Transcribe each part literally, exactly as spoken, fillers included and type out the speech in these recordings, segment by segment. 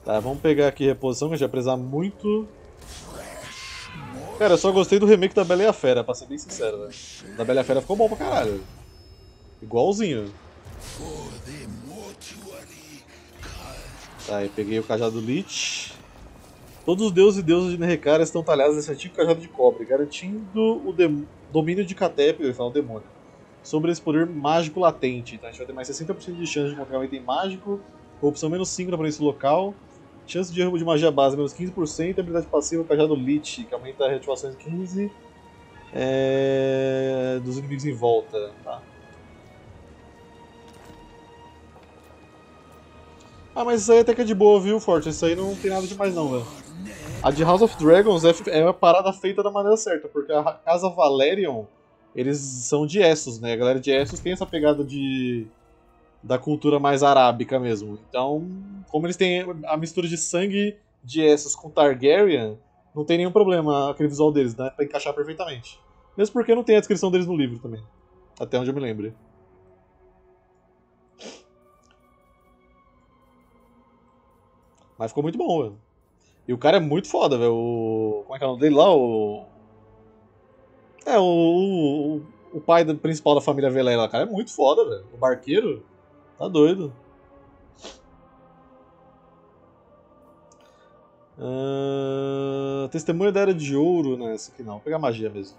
Tá, vamos pegar aqui reposição, que a gente vai precisar muito. Cara, eu só gostei do remake da Bela e a Fera, pra ser bem sincero, velho. Da Bela e a Fera ficou bom pra caralho. Igualzinho. Tá, aí peguei o cajado Lich. Todos os deuses e deusas de Nerrekara estão talhados nesse antigo cajado de cobre, garantindo o domínio de Catep, ele fala o demônio, sobre esse poder mágico latente. Então a gente vai ter mais sessenta por cento de chance de encontrar um item mágico, corrupção menos cinco na aparência local, chance de erro de magia base menos quinze por cento, e habilidade passiva cajado Lich, que aumenta a reativação em quinze por cento é... dos inimigos em volta. Tá? Ah, mas isso aí até que é de boa, viu, Forte? Isso aí não tem nada demais não, velho. A de House of Dragons é uma parada feita da maneira certa, porque a casa Valerion, eles são de Essos, né? A galera de Essos tem essa pegada de da cultura mais arábica mesmo. Então, como eles têm a mistura de sangue de Essos com Targaryen, não tem nenhum problema aquele visual deles, né? Pra encaixar perfeitamente. Mesmo porque não tem a descrição deles no livro também. Até onde eu me lembro. Mas ficou muito bom, velho. E o cara é muito foda, velho. O... Como é que é o nome dele lá? O... É, o, o, o pai do, principal da família Velela. O cara é muito foda, velho. O barqueiro tá doido. Uh... Testemunha da Era de Ouro, né? Essa aqui não. Vou pegar magia mesmo.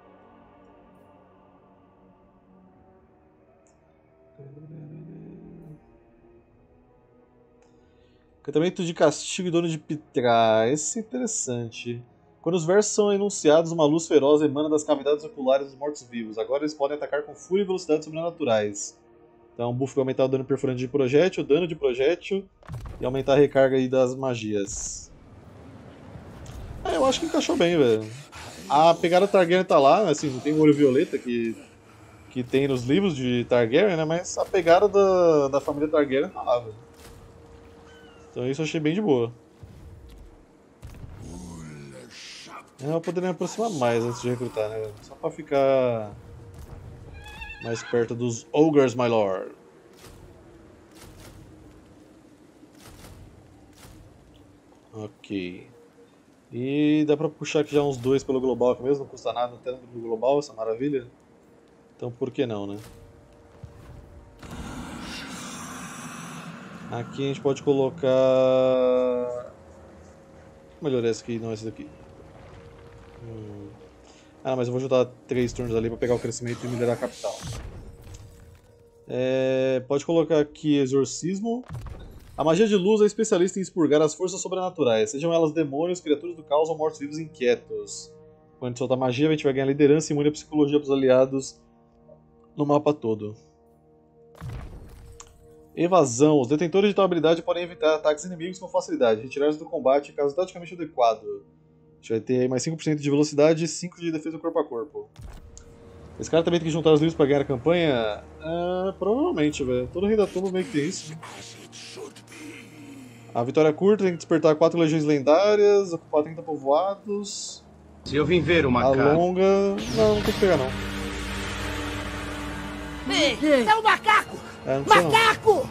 Cantamento de castigo e dono de Pitra. Esse é interessante. Quando os versos são enunciados, uma luz feroz emana das cavidades oculares dos mortos-vivos. Agora eles podem atacar com fúria e velocidade sobrenaturais. Então o buff vai aumentar o dano perfurante de projétil, o dano de projétil e aumentar a recarga aí das magias. É, eu acho que encaixou bem, velho. A pegada Targaryen tá lá, assim, não tem o olho violeta que, que tem nos livros de Targaryen, né? Mas a pegada da, da família Targaryen tá lá, velho. Então isso eu achei bem de boa. Eu poderia me aproximar mais antes de recrutar, né? Só pra ficar mais perto dos Ogres, my lord. Ok. E dá pra puxar aqui já uns dois pelo global aqui mesmo, não custa nada até no global, essa maravilha. Então por que não, né? Aqui a gente pode colocar... Melhorei essa aqui, não essa daqui. Hum. Ah, mas eu vou juntar três turnos ali pra pegar o crescimento e melhorar a capital. É... Pode colocar aqui Exorcismo. A magia de luz é especialista em expurgar as forças sobrenaturais, sejam elas demônios, criaturas do caos ou mortos-vivos inquietos. Quando a gente soltar magia, a gente vai ganhar liderança e imune à psicologia dos aliados no mapa todo. Evasão. Os detentores de tal habilidade podem evitar ataques inimigos com facilidade, retirar-os do combate caso taticamente adequado. A gente vai ter mais cinco por cento de velocidade e cinco por cento de defesa corpo a corpo. Esse cara também tem que juntar os livros pra ganhar a campanha? Ah, provavelmente, velho. Todo rei da tumba meio que tem isso. A vitória curta tem que despertar quatro legiões lendárias, ocupar trinta povoados. Se eu vim ver o macaco. A longa... Não, não tem que pegar não. Ei, é o macaco! É, não precisa, macaco!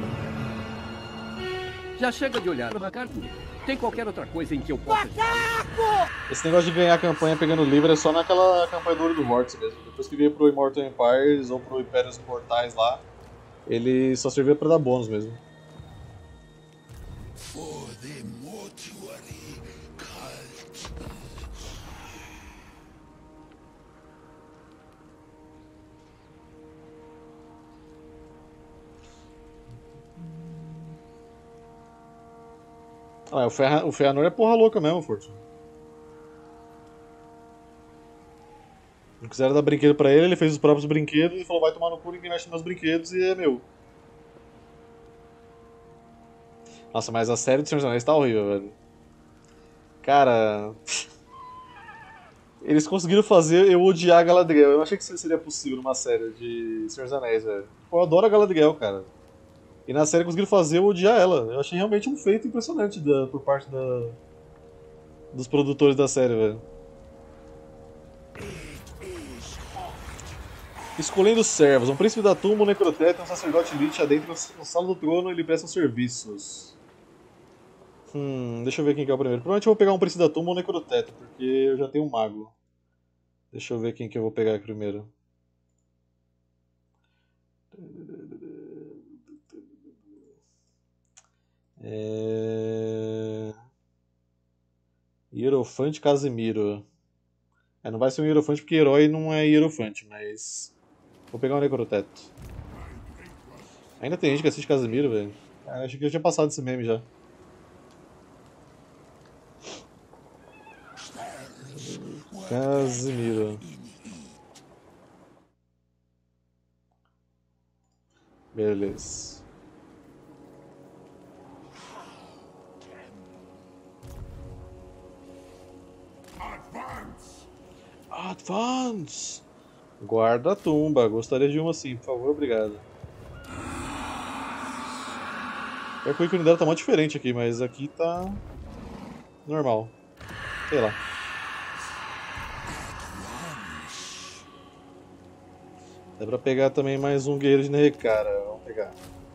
não. Já chega de olhar o macaco. Tem qualquer outra coisa em que eu possa... Macaco! Esse negócio de ganhar a campanha pegando livro é só naquela campanha do Olho do Vortex mesmo. Depois que veio pro Immortal Empires ou pro Impérios Mortais lá, ele só servia pra dar bônus mesmo. Ah, o, Ferra, o Feanor é porra louca mesmo, Força. Não quiseram dar brinquedo pra ele, ele fez os próprios brinquedos e falou: vai tomar no cu, ninguém mexe nos meus brinquedos e é meu. Nossa, mas a série do Senhor dos Anéis tá horrível, velho. Cara. Eles conseguiram fazer eu odiar a Galadriel. Eu não achei que isso seria possível numa série de Senhor dos Anéis, velho. Pô, eu adoro a Galadriel, cara. E na série conseguiram fazer eu odiar ela. Eu achei realmente um feito impressionante da, por parte da, dos produtores da série, velho. Escolhendo servos. Um príncipe da tumba, um necrotério e um sacerdote Lich adentram no sala do trono e lhe prestam serviços. Hum, deixa eu ver quem que é o primeiro. Provavelmente eu vou pegar um Príncipe da Tumba ou um Necroteto, porque eu já tenho um Mago. Deixa eu ver quem que eu vou pegar aqui primeiro. É... Hierofante Casimiro. É, não vai ser um Hierofante porque herói não é Hierofante, mas... Vou pegar um Necroteto. Ainda tem gente que assiste Casimiro, velho. Ah, acho que eu tinha passado esse meme já. Casimiro. Beleza. Advance! Guarda a tumba. Gostaria de uma sim, por favor, obrigado. É que o ícone dela tá muito diferente aqui, mas aqui tá... normal. Sei lá. Dá pra pegar também mais um guerreiro de Nerekara. Vamos pegar.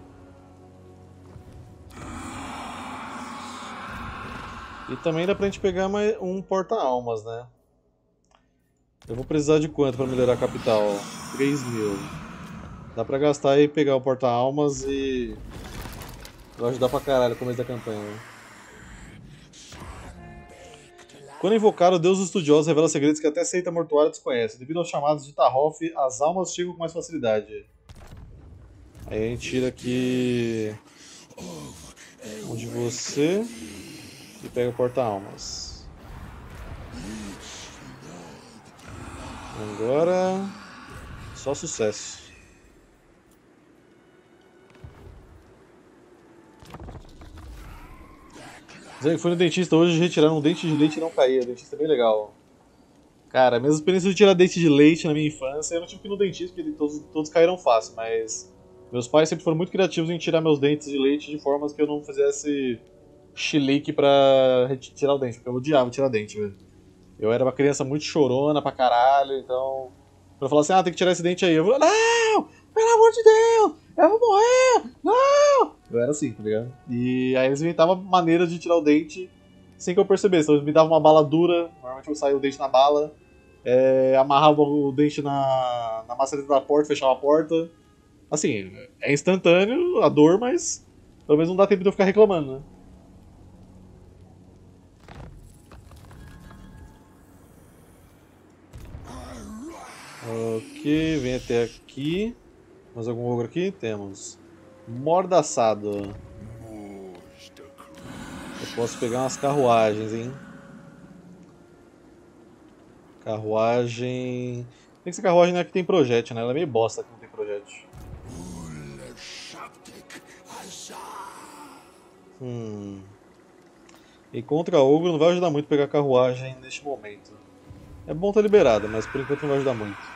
E também dá pra gente pegar mais um porta-almas, né? Eu vou precisar de quanto pra melhorar a capital? três mil. Dá pra gastar e pegar o porta-almas e... vai ajudar pra caralho no começo da campanha. Né? Quando invocar, o Deus dos Estudiosos revela segredos que até seita mortuária desconhece. Devido aos chamados de Tahof, as almas chegam com mais facilidade. Aí a gente tira aqui... um de você e pega o porta-almas. Agora... só sucesso. Fui no dentista hoje e retiraram um dente de leite e não caía. O dentista é bem legal. Cara, a mesma experiência de tirar dente de leite na minha infância, eu não tive que ir no dentista, porque todos, todos caíram fácil, mas... meus pais sempre foram muito criativos em tirar meus dentes de leite de formas que eu não fizesse chilique pra tirar o dente, porque eu odiava tirar dente, velho. Eu era uma criança muito chorona pra caralho, então... quando eu falava assim, ah, tem que tirar esse dente aí, eu falava, não! Pelo amor de Deus! Eu vou morrer! Não! Eu era assim, tá ligado? E aí eles inventavam maneiras de tirar o dente sem que eu percebesse. Então eles me davam uma bala dura, normalmente eu saía o dente na bala, é, amarrava o dente na, na maçaneta da porta, fechava a porta. Assim, é instantâneo a dor, mas pelo menos não dá tempo de eu ficar reclamando, né? Ok, vem até aqui. Mais algum ogro aqui? Temos. Mordaçado. Eu posso pegar umas carruagens, hein? Carruagem... tem que ser carruagem, né, que tem projétil, né? Ela é meio bosta que não tem projétil. Hum... E contra ogro não vai ajudar muito pegar carruagem neste momento. É bom estar liberado, mas por enquanto não vai ajudar muito.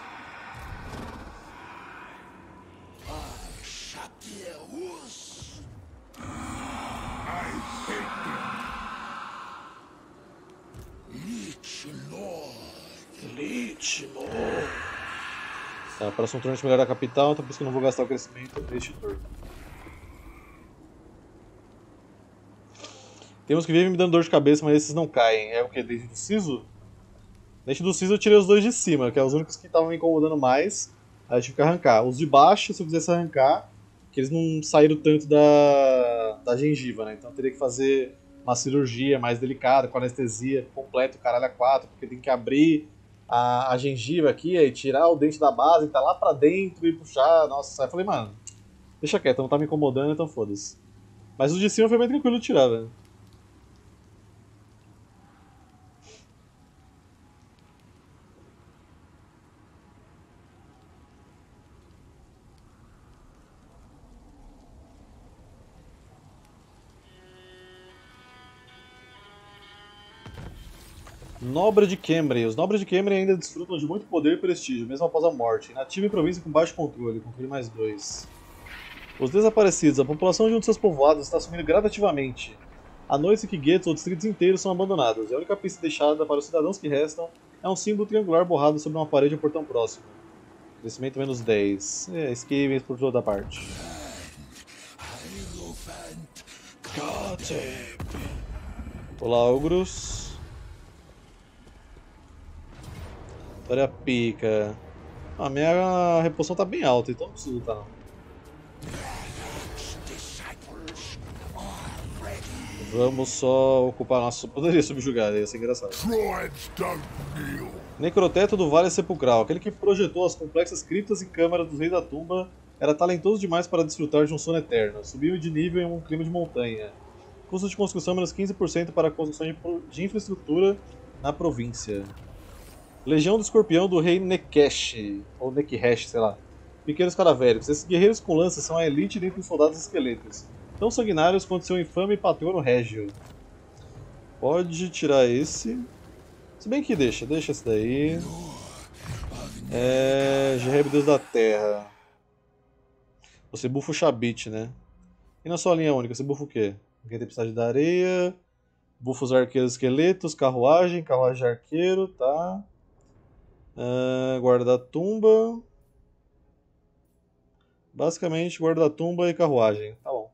Tá, próximo turno a gente melhorar a capital, então por isso que eu não vou gastar o crescimento neste turno. Temos que vir me dando dor de cabeça, mas esses não caem. É o que? Dente do Siso? Dente do Siso eu tirei os dois de cima, que é os únicos que estavam me incomodando mais. Aí eu tive que arrancar. Os de baixo, se eu quisesse arrancar, que eles não saíram tanto da, da gengiva, né? Então eu teria que fazer uma cirurgia mais delicada, com anestesia completa, o caralho a quatro, porque tem que abrir a, a gengiva aqui e tirar o dente da base, tá lá pra dentro e puxar. Nossa, aí eu falei, mano, deixa quieto, não tá me incomodando, então foda-se. Mas os de cima foi bem tranquilo de tirar, velho. Nobre de Khemri. Os nobres de Khemri ainda desfrutam de muito poder e prestígio, mesmo após a morte. Inativa em província com baixo controle, controle mais dois. Os desaparecidos. A população de um de seus povoados está sumindo gradativamente. Há noites em que guetos ou distritos inteiros são abandonados, e a única pista deixada para os cidadãos que restam é um símbolo triangular borrado sobre uma parede ou portão próximo. Crescimento menos dez. É, esquivem por toda parte. Olá, ogros. Vitória pica. A minha reposição tá bem alta, então não preciso lutar não. Vamos só ocupar nosso... Poderia subjugar, ia ser engraçado. Necroteto do Vale Sepulcral. Aquele que projetou as complexas criptas e câmaras dos Reis da Tumba era talentoso demais para desfrutar de um sono eterno. Subiu de nível em um clima de montanha. Custo de construção menos quinze por cento para a construção de, de infraestrutura na província. Legião do Escorpião do Rei Nekesh, ou Nekhesh, sei lá. Pequenos cadavéricos. Esses guerreiros com lanças são a elite dentre os soldados esqueletos. Tão sanguinários quanto seu infame patrono Régio. Pode tirar esse. Se bem que deixa, deixa esse daí. É... Gereb, Deus da Terra. Você bufa o Shabit, né? E na sua linha única, você bufa o quê? Alguém tem tempestade da areia. Bufa os arqueiros esqueletos, carruagem, carruagem de arqueiro, tá. Uh, guarda da tumba. Basicamente, guarda da tumba e carruagem. Tá bom.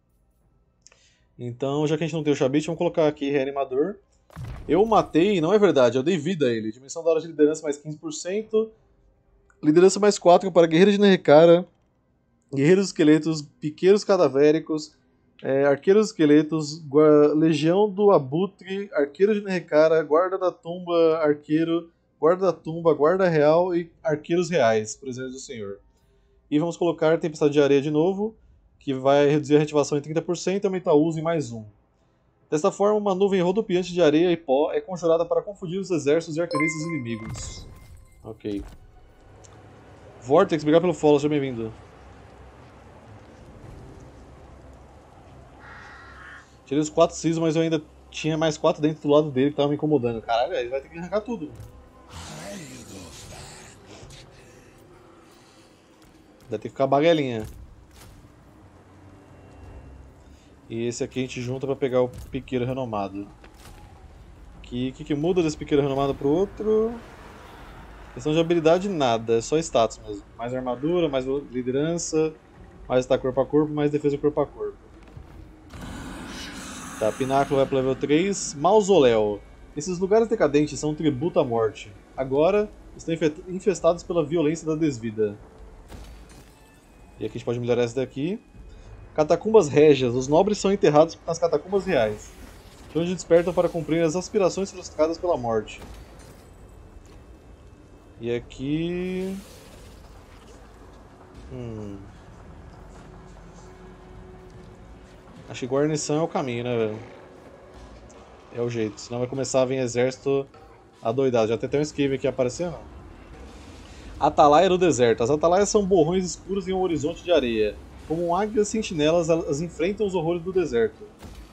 Então, já que a gente não tem o Shabit, vamos colocar aqui reanimador. Eu matei, não é verdade, eu dei vida a ele. Dimensão da hora de liderança mais quinze por cento. Liderança mais quatro para guerreiros de Nehekara. Guerreiros esqueletos, piqueiros cadavéricos, é, arqueiros esqueletos, legião do abutre, arqueiro de Nehekara, guarda da tumba, arqueiro, guarda da tumba, guarda real e arqueiros reais, por exemplo do Senhor. E vamos colocar tempestade de areia de novo, que vai reduzir a reativação em trinta por cento e aumentar o uso em mais um. Desta forma, uma nuvem rodopiante de areia e pó é conjurada para confundir os exércitos e arqueiristas inimigos. Ok. Vortex, obrigado pelo follow, seja bem-vindo. Tirei os quatro sisos, mas eu ainda tinha mais quatro dentro do lado dele que tava me incomodando. Caralho, ele vai ter que arrancar tudo. Vai ter que ficar baguelinha. E esse aqui a gente junta pra pegar o piqueiro renomado. O que, que, que muda desse piqueiro renomado pro outro? Questão de habilidade, nada. É só status mesmo. Mais armadura, mais liderança, mais ataque corpo a corpo, mais defesa corpo a corpo. Tá, Pináculo vai pro level três. Mausoléu. Esses lugares decadentes são um tributo à morte. Agora, estão infestados pela violência da desvida. E aqui a gente pode melhorar essa daqui. Catacumbas régias. Os nobres são enterrados nas catacumbas reais, de onde despertam para cumprir as aspirações frustradas pela morte. E aqui... Hum... Acho que guarnição é o caminho, né, velho? É o jeito, senão vai começar a vir exército adoidado. Já tem até um esquive aqui aparecendo. Atalaia do deserto. As atalaias são borrões escuros em um horizonte de areia. Como águias sentinelas, elas enfrentam os horrores do deserto.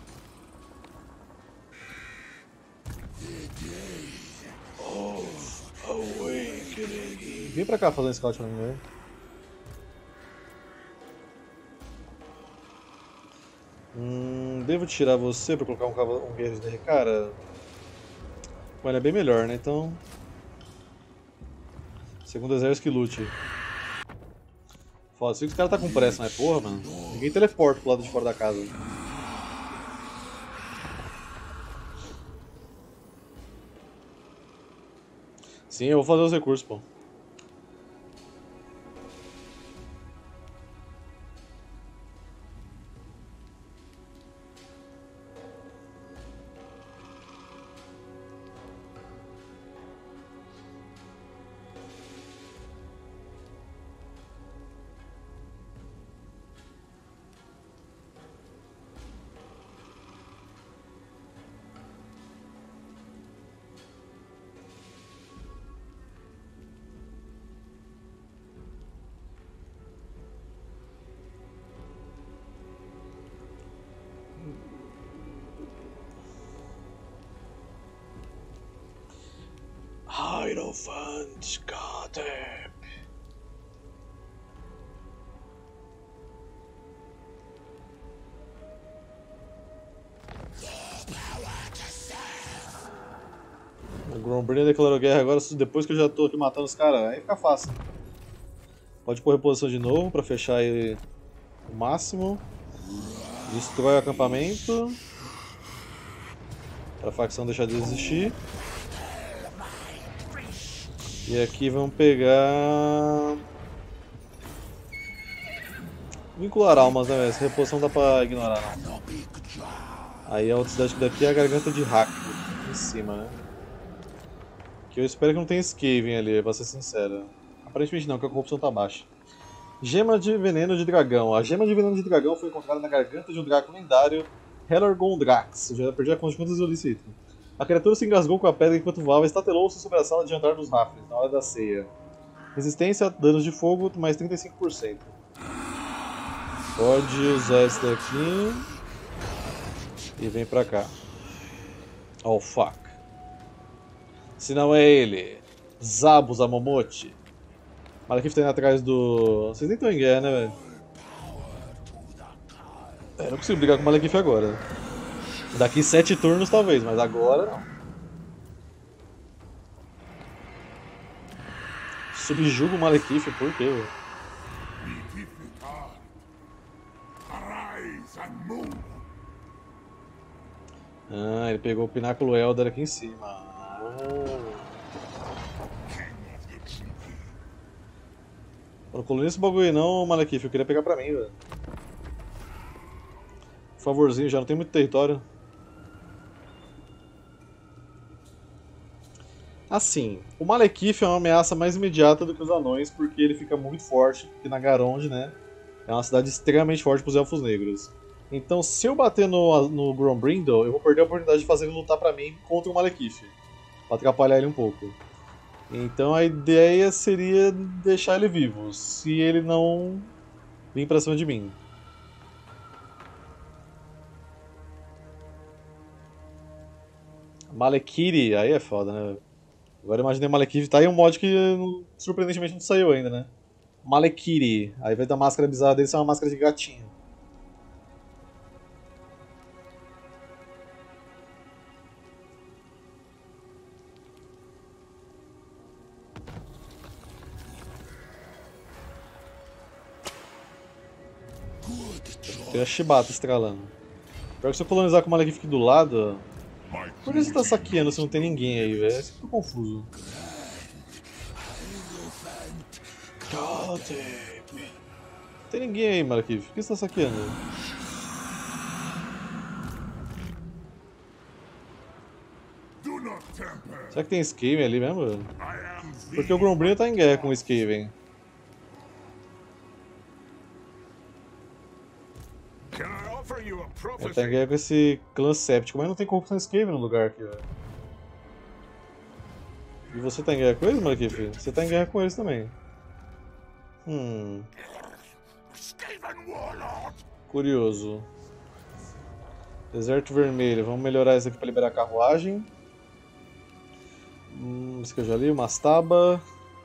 Vem pra cá fazer um scout pra mim, velho. Hum, devo tirar você pra colocar um, cavalo, um guerreiro de Nehekara? Olha, é bem melhor, né? Então... Segundo exército que lute. Foda, sei que os caras tá com pressa, mas porra, mano. Ninguém teleporta pro lado de fora da casa. Sim, eu vou fazer os recursos, pô. Hierophant Garden. O Grombrina declarou guerra agora depois que eu já tô aqui matando os caras. Aí fica fácil. Pode pôr reposição de novo pra fechar ele o máximo. Destrói o acampamento. Para a facção deixar de existir. E aqui vamos pegar... Vincular almas, né? Essa reposição dá pra ignorar, não. Aí a outra cidade que daqui é a Garganta de Hack, em cima, né? Que eu espero que não tenha Skaven ali, pra ser sincero. Aparentemente não, porque a corrupção tá baixa. Gema de Veneno de Dragão. A Gema de Veneno de Dragão foi encontrada na garganta de um draco lendário, Hellar Gondrax. Eu já perdi a conta de quantas eu li esse item. A criatura se engasgou com a pedra enquanto voava e estatelou-se sobre a sala de jantar dos Rafles, na hora da ceia. Resistência a danos de fogo, mais trinta e cinco por cento. Pode usar esse daqui. E vem pra cá. Oh, fuck. Se não é ele, Zabu Amomote. Malekith tá indo atrás do... Vocês nem estão em guerra, né, velho? É, eu não consigo brigar com o Malekith agora. Daqui sete turnos talvez, mas agora não. Subjugo o Malekith, por quê, velho? Ah, ele pegou o Pináculo Elder aqui em cima. Oh. Eu não colonizo esse bagulho aí não, Malekith, eu queria pegar pra mim, velho. Por favorzinho, já não tem muito território. Assim, o Malekith é uma ameaça mais imediata do que os anões, porque ele fica muito forte, porque Nagaronde, né, é uma cidade extremamente forte para os Elfos Negros. Então, se eu bater no, no Grombrindle, eu vou perder a oportunidade de fazer ele lutar pra mim contra o Malekith, pra atrapalhar ele um pouco. Então a ideia seria deixar ele vivo, se ele não vir pra cima de mim. Malekith, aí é foda, né? Agora eu imaginei Malekith, tá aí um mod que surpreendentemente não saiu ainda, né? Malekith, aí vai dar máscara bizarra dele ser uma máscara de gatinho. Tem a Shibata estralando. Pior que se eu colonizar com o Malekith aqui do lado... Por que você tá saqueando se não tem ninguém aí, velho? Eu fico confuso. Não tem ninguém aí, Malekith. Por que você tá saqueando? Será que tem Skaven ali mesmo? Porque o Grombrindle tá em guerra com o Skaven. Ele tá em guerra com esse clã séptico, mas não tem corrupção Skaven no lugar aqui, velho. E você tá em guerra com eles, Malekith? Você tá em guerra com eles também. Hum. Curioso. Deserto Vermelho. Vamos melhorar isso aqui pra liberar a carruagem. Hum, isso que eu já li. Mastaba.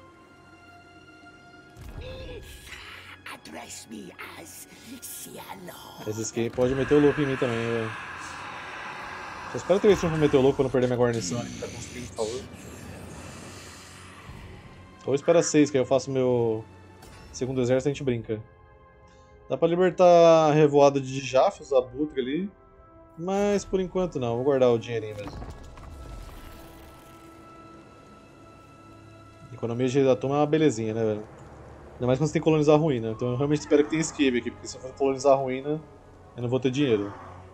Esse skin pode meter o louco em mim também, velho. Só espera três turnos pra meter o louco pra não perder minha guarnição ali que tá construindo, por favor. Ou espera seis, que aí eu faço meu segundo exército e a gente brinca. Dá pra libertar a revoada de Jafos, a Abutre ali. Mas por enquanto não, vou guardar o dinheirinho mesmo. Economia de rei da Toma é uma belezinha, né, velho? Ainda mais quando você tem que colonizar a ruína. Então eu realmente espero que tenha escape aqui, porque se eu for colonizar a ruína, eu não vou ter dinheiro.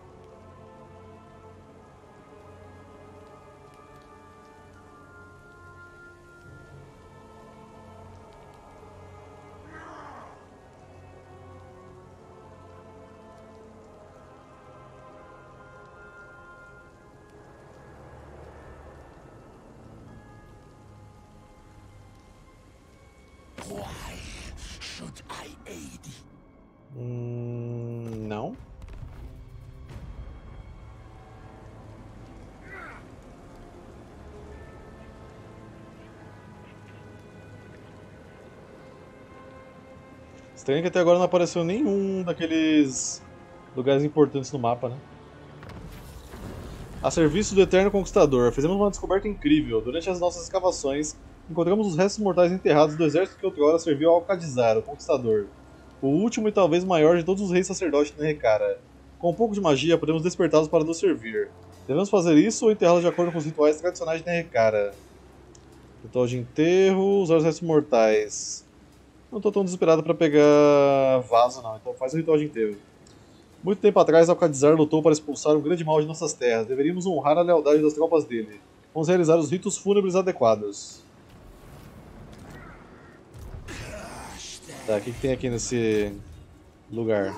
Hum, não. Estranho que até agora não apareceu nenhum daqueles lugares importantes no mapa, né? A serviço do Eterno Conquistador, fizemos uma descoberta incrível. Durante as nossas escavações, encontramos os restos mortais enterrados do exército que outrora serviu ao Alcadizar, o Conquistador. O último e talvez maior de todos os reis sacerdotes de Nerekara. Com um pouco de magia, podemos despertá-los para nos servir. Devemos fazer isso ou enterrá-los de acordo com os rituais tradicionais de Nerrekara. Ritual de enterro, usar os restos mortais. Não estou tão desesperado para pegar vaso não, então faz o ritual de enterro. Muito tempo atrás, Alcadizar lutou para expulsar um grande mal de nossas terras. Deveríamos honrar a lealdade das tropas dele. Vamos realizar os ritos fúnebres adequados. Tá, o que, que tem aqui nesse lugar?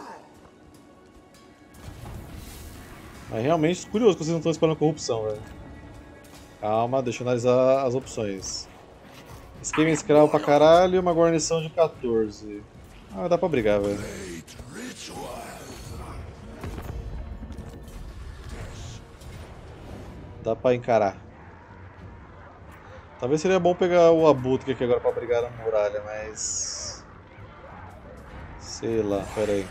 É realmente curioso que vocês não estão espalhando corrupção, velho. Calma, deixa eu analisar as opções. Esquema escravo pra caralho e uma guarnição de quatorze. Ah, dá pra brigar, velho. Dá pra encarar. Talvez seria bom pegar o Abutre aqui agora pra brigar na muralha, mas... sei lá, pera aí.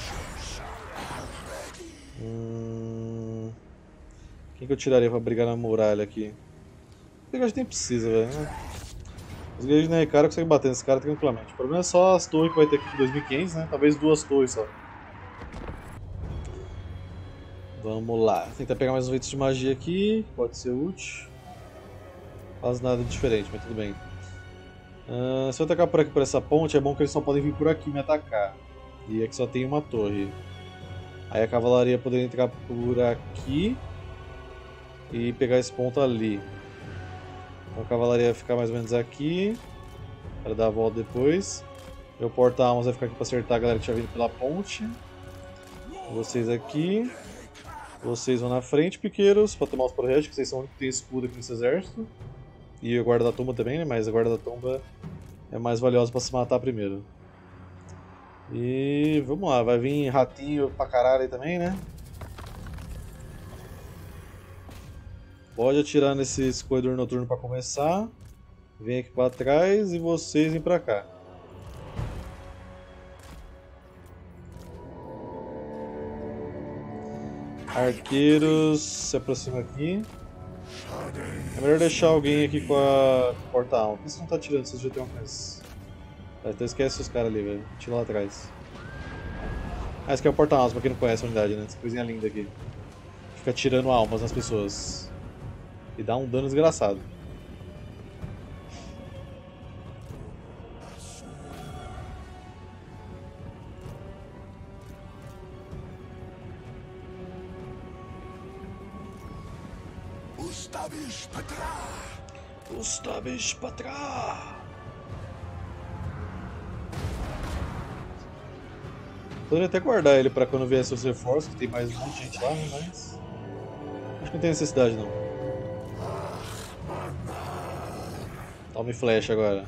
Hum... Quem que eu tiraria pra brigar na muralha aqui? Eu acho que nem precisa, velho. Os guerreiros de Nerrekara conseguem bater nesse cara tranquilamente. O problema é só as torres que vai ter aqui em dois mil e quinhentos, né? Talvez duas torres só. Vamos lá. Tentar pegar mais um item de magia aqui. Pode ser útil. Faz nada diferente, mas tudo bem. Uh, se eu atacar por aqui por essa ponte, é bom que eles só podem vir por aqui me atacar. E aqui só tem uma torre. Aí a cavalaria poderia entrar por aqui e pegar esse ponto ali. Então a cavalaria vai ficar mais ou menos aqui para dar a volta depois. Meu porta-almas vai ficar aqui para acertar a galera que tinha vindo pela ponte. Vocês aqui. Vocês vão na frente, piqueiros, para tomar os projéteis, que vocês são o único que tem escudo aqui nesse exército. E a guarda da tumba também, né? Mas a guarda da tumba é mais valiosa para se matar primeiro. E vamos lá, vai vir ratinho pra caralho aí também, né? Pode atirar nesse corredor noturno para começar. Vem aqui para trás e vocês vêm para cá. Arqueiros se aproxima aqui. É melhor deixar alguém aqui com a porta-alma. Por que você não tá atirando? Vocês já tem uma coisa. Tá, então esquece os caras ali, velho. Tira lá atrás. Ah, esse aqui é o porta-almas, pra quem não conhece a unidade, né? Essa coisinha linda aqui. Fica tirando almas nas pessoas. E dá um dano desgraçado. Ustavish Patra! Ustavish Patra! Poderia até guardar ele pra quando viesse os reforços, que tem mais um monte de gente lá, né? Mas... acho que não tem necessidade não. Tome flecha agora.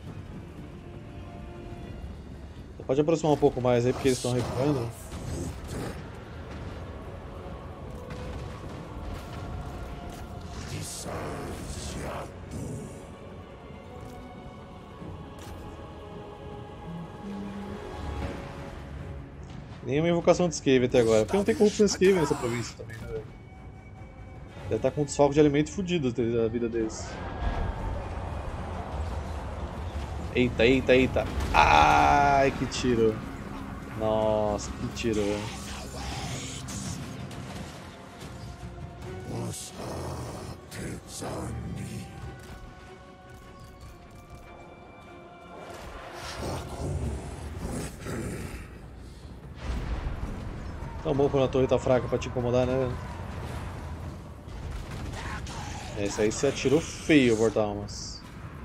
Você pode aproximar um pouco mais aí porque eles estão recuando. Nenhuma invocação de Skaven até agora. Porque não tem corrupção de Skaven nessa província também, né, velho? Deve estar com um desfalque de alimento fudido da vida deles. Eita, eita, eita. Ai, que tiro. Nossa, que tiro, velho. Tão bom quando a torre tá fraca pra te incomodar, né? Esse aí você atirou feio, porta-almas.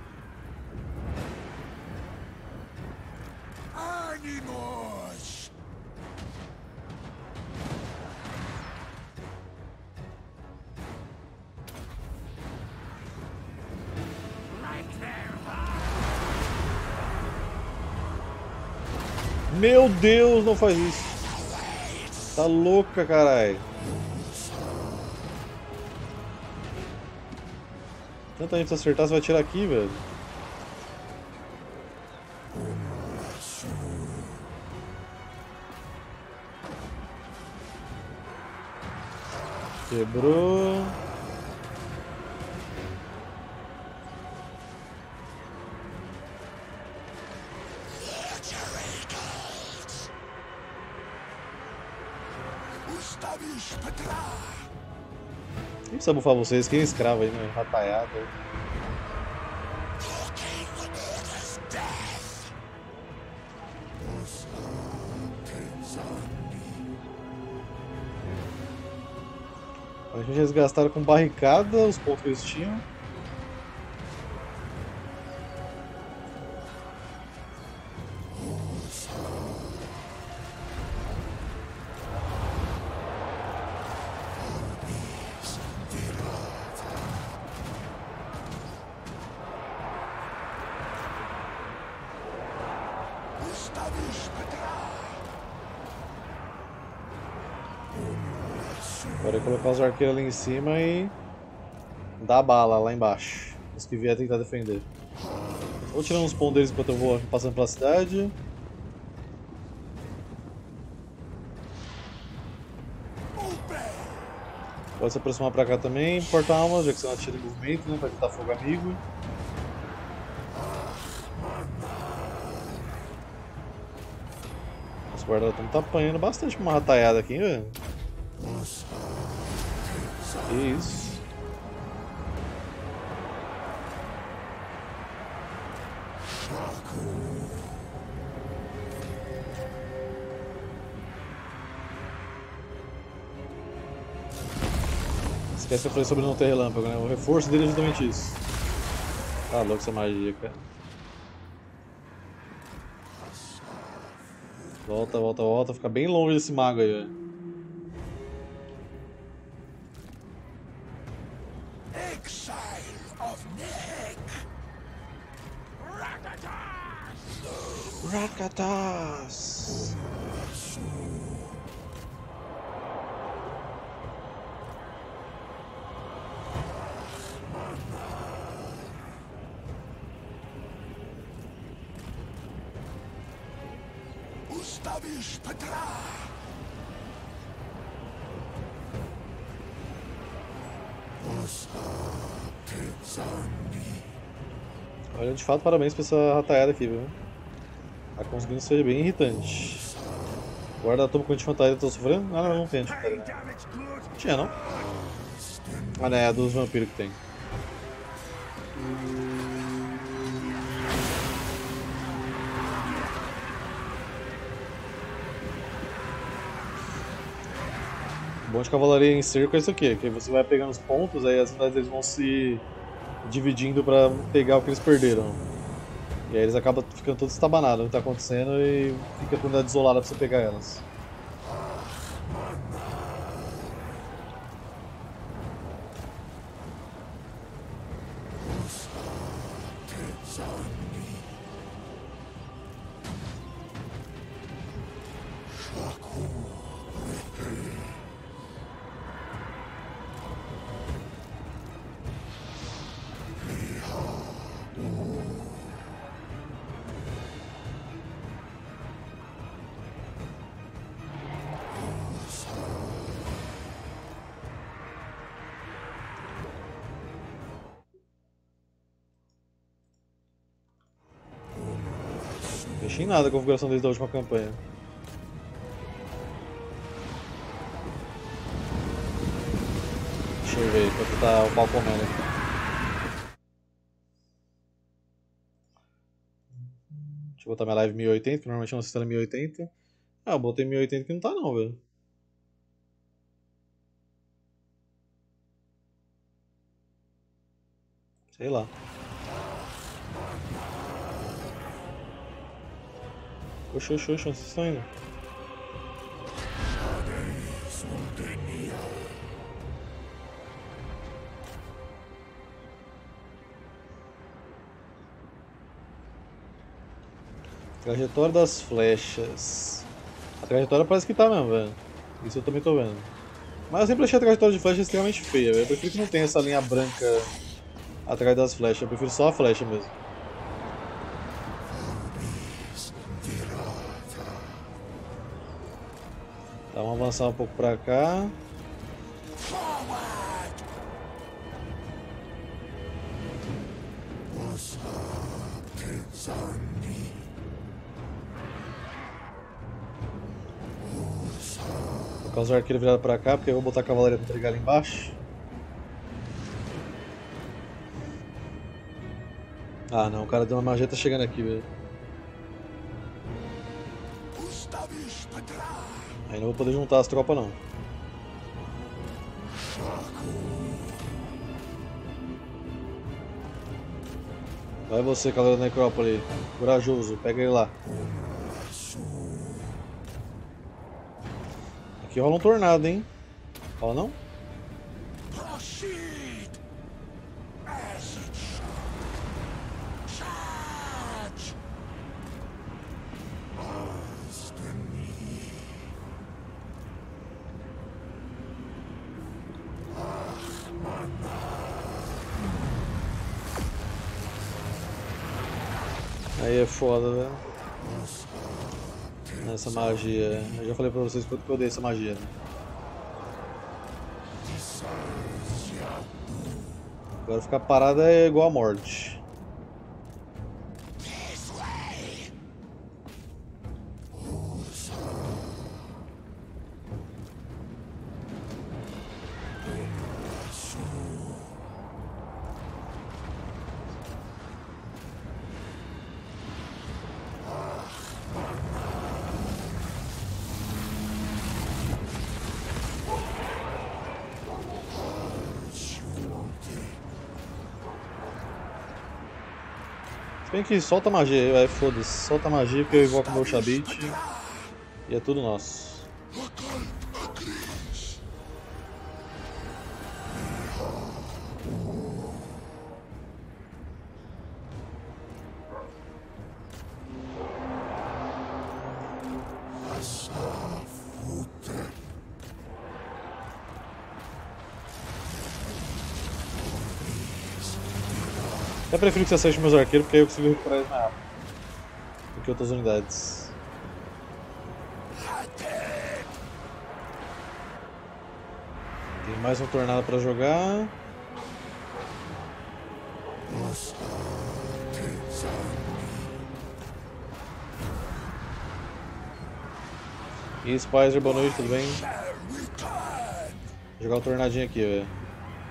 Meu Deus, não faz isso. Tá louca, caralho. Tanta gente acertar, você vai tirar aqui, velho. Quebrou. Quem precisa bufar vocês? Quem é escravo aí, né? Rataiado. A gente eles gastaram com barricada os pontos que eles tinham. Agora é colocar os arqueiros ali em cima e dar bala lá embaixo. Os que vier tentar defender. Vou tirar uns pontos deles enquanto eu vou passando pela cidade. Pode se aproximar pra cá também, porta-almas, já que você não atira em movimento, né? Pra tentar fogo amigo. Os guardas estão apanhando bastante com uma rataiada aqui, velho. Que isso. Esquece que eu falei sobre não ter relâmpago, né? O reforço dele é justamente isso. Tá louco essa magia, cara. Volta, volta, volta. Fica bem longe desse mago aí, velho. Rakatas! Olha, de fato, parabéns pra essa rataiada aqui, viu? Tá conseguindo ser bem irritante. Guarda toma quanto de fantasia eu tô sofrendo? Ah, não, não tem de fantasia. Não tinha, não? Ah, né, é a dos vampiros que tem. O bom de cavalaria em cerco é isso aqui, que você vai pegando os pontos, aí as unidades eles vão se dividindo pra pegar o que eles perderam. E aí eles acabam ficando todos estabanados no que tá acontecendo e fica a unidade isolada pra você pegar elas. Não mexi em nada a configuração desde a última campanha. Deixa eu ver, enquanto tá o pau comendo aqui. Deixa eu botar minha live mil e oitenta, que normalmente não assisto ela mil e oitenta. Ah, eu botei mil e oitenta que não tá não, velho. Sei lá. Oxe, oxe, oxe, onde vocês estão indo? Trajetória das flechas. A trajetória parece que tá mesmo, velho. Isso eu também tô vendo. Mas eu sempre achei a trajetória de flecha extremamente feia, velho. Eu prefiro que não tenha essa linha branca atrás das flechas. Eu prefiro só a flecha mesmo. Tá, vamos avançar um pouco pra cá. Vou colocar os arqueiros virados pra cá, porque eu vou botar a cavalaria pra brigar ali embaixo. Ah não, o cara deu uma magia, tá chegando aqui, velho. Aí não vou poder juntar as tropas não. Vai você, cavaleiro da necrópole, corajoso, pega ele lá. Aqui rola um tornado, hein? Rola não? Aí é foda, velho. Essa magia. Eu já falei pra vocês quanto que eu odeio essa magia, né? Agora ficar parada é igual a morte. Se bem que solta magia aí, vai, foda-se. Solta magia que eu invoco meu Shabit e é tudo nosso. Eu prefiro que você acerte meus arqueiros, porque aí eu consigo recuperar eles mais rápido do que outras unidades. Tem mais um tornado pra jogar. E Spicer, boa noite, tudo bem? Vou jogar um tornadinho aqui, velho.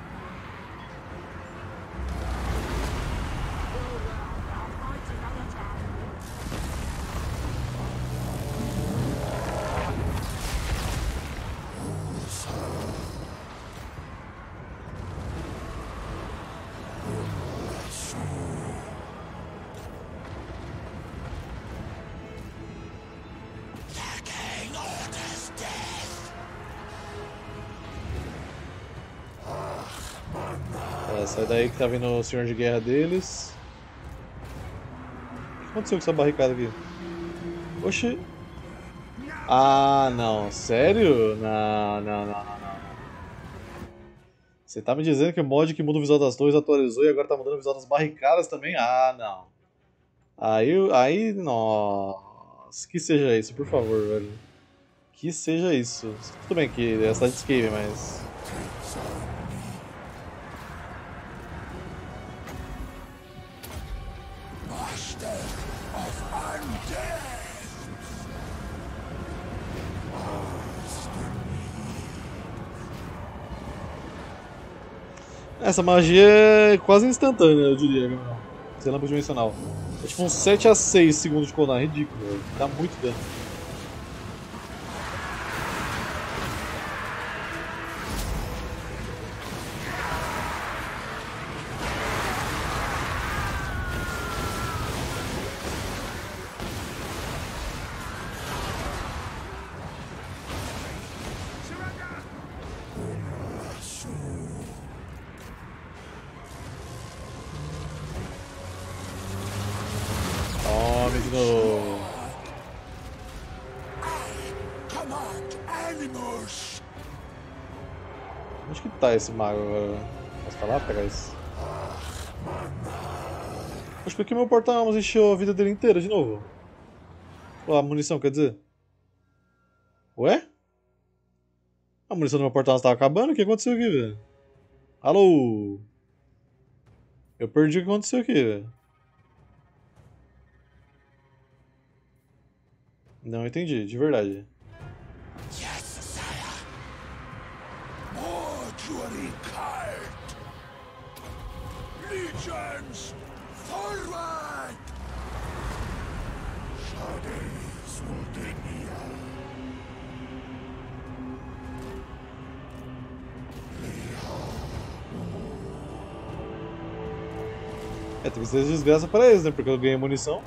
Sai daí que tá vindo o senhor de guerra deles. O que aconteceu com essa barricada aqui? Oxi. Ah, não. Sério? Não, não, não, não, não. Você tá me dizendo que o mod que muda o visual das torres atualizou e agora tá mudando o visual das barricadas também? Ah, não. Aí, aí, nossa. Que seja isso, por favor, velho. Que seja isso. Tudo bem que é cidade de escape, mas... Essa magia é quase instantânea, eu diria, Gabriel. Relâmpago dimensional. É tipo uns sete a seis segundos de cooldown, é ridículo, velho. Dá muito dano. Tome de novo. Onde que tá esse mago agora? Posso falar? Pegar isso. Poxa, por que meu porta-armas encheu a vida dele inteira de novo? Pô, a munição, quer dizer? Ué? A munição do meu porta-armas tava acabando? O que aconteceu aqui, velho? Alô? Eu perdi o que aconteceu aqui, velho. Não entendi, de verdade. fury card. Legions, forward! Shades Waldenia. É, tem que ser desgraça pra eles, né? Porque eu ganhei munição.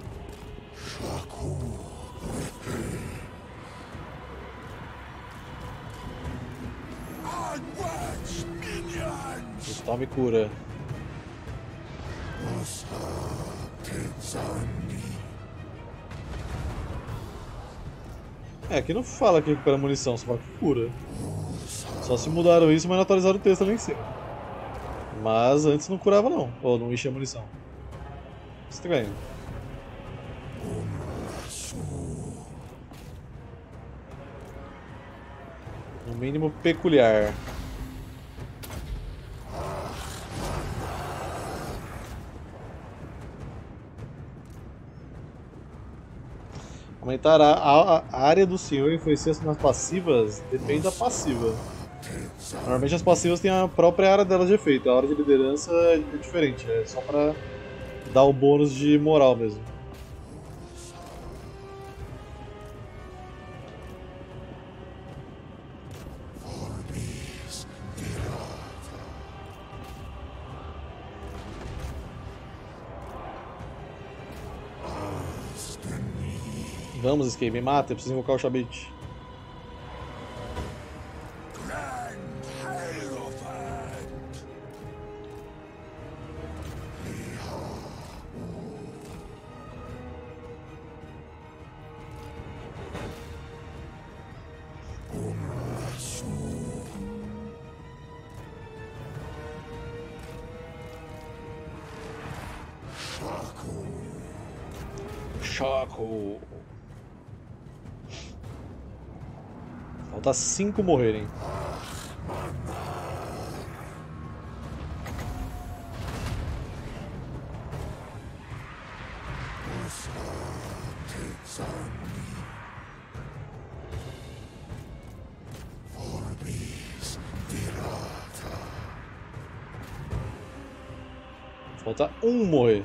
Tome cura. É, aqui não fala que recupera munição, só fala que cura. Só se mudaram isso, mas não atualizaram o texto ali em cima. Mas antes não curava não, ou não enchia munição. Estranho. No mínimo peculiar. Aumentar a, a, a área do senhor influencia nas passivas depende da passiva. Normalmente as passivas têm a própria área delas de efeito, a área de liderança é diferente, é só pra dar o bônus de moral mesmo. Vamos, Escape, me mata, eu preciso invocar o Shabit. Choco. Falta cinco morrerem. Falta um morrer.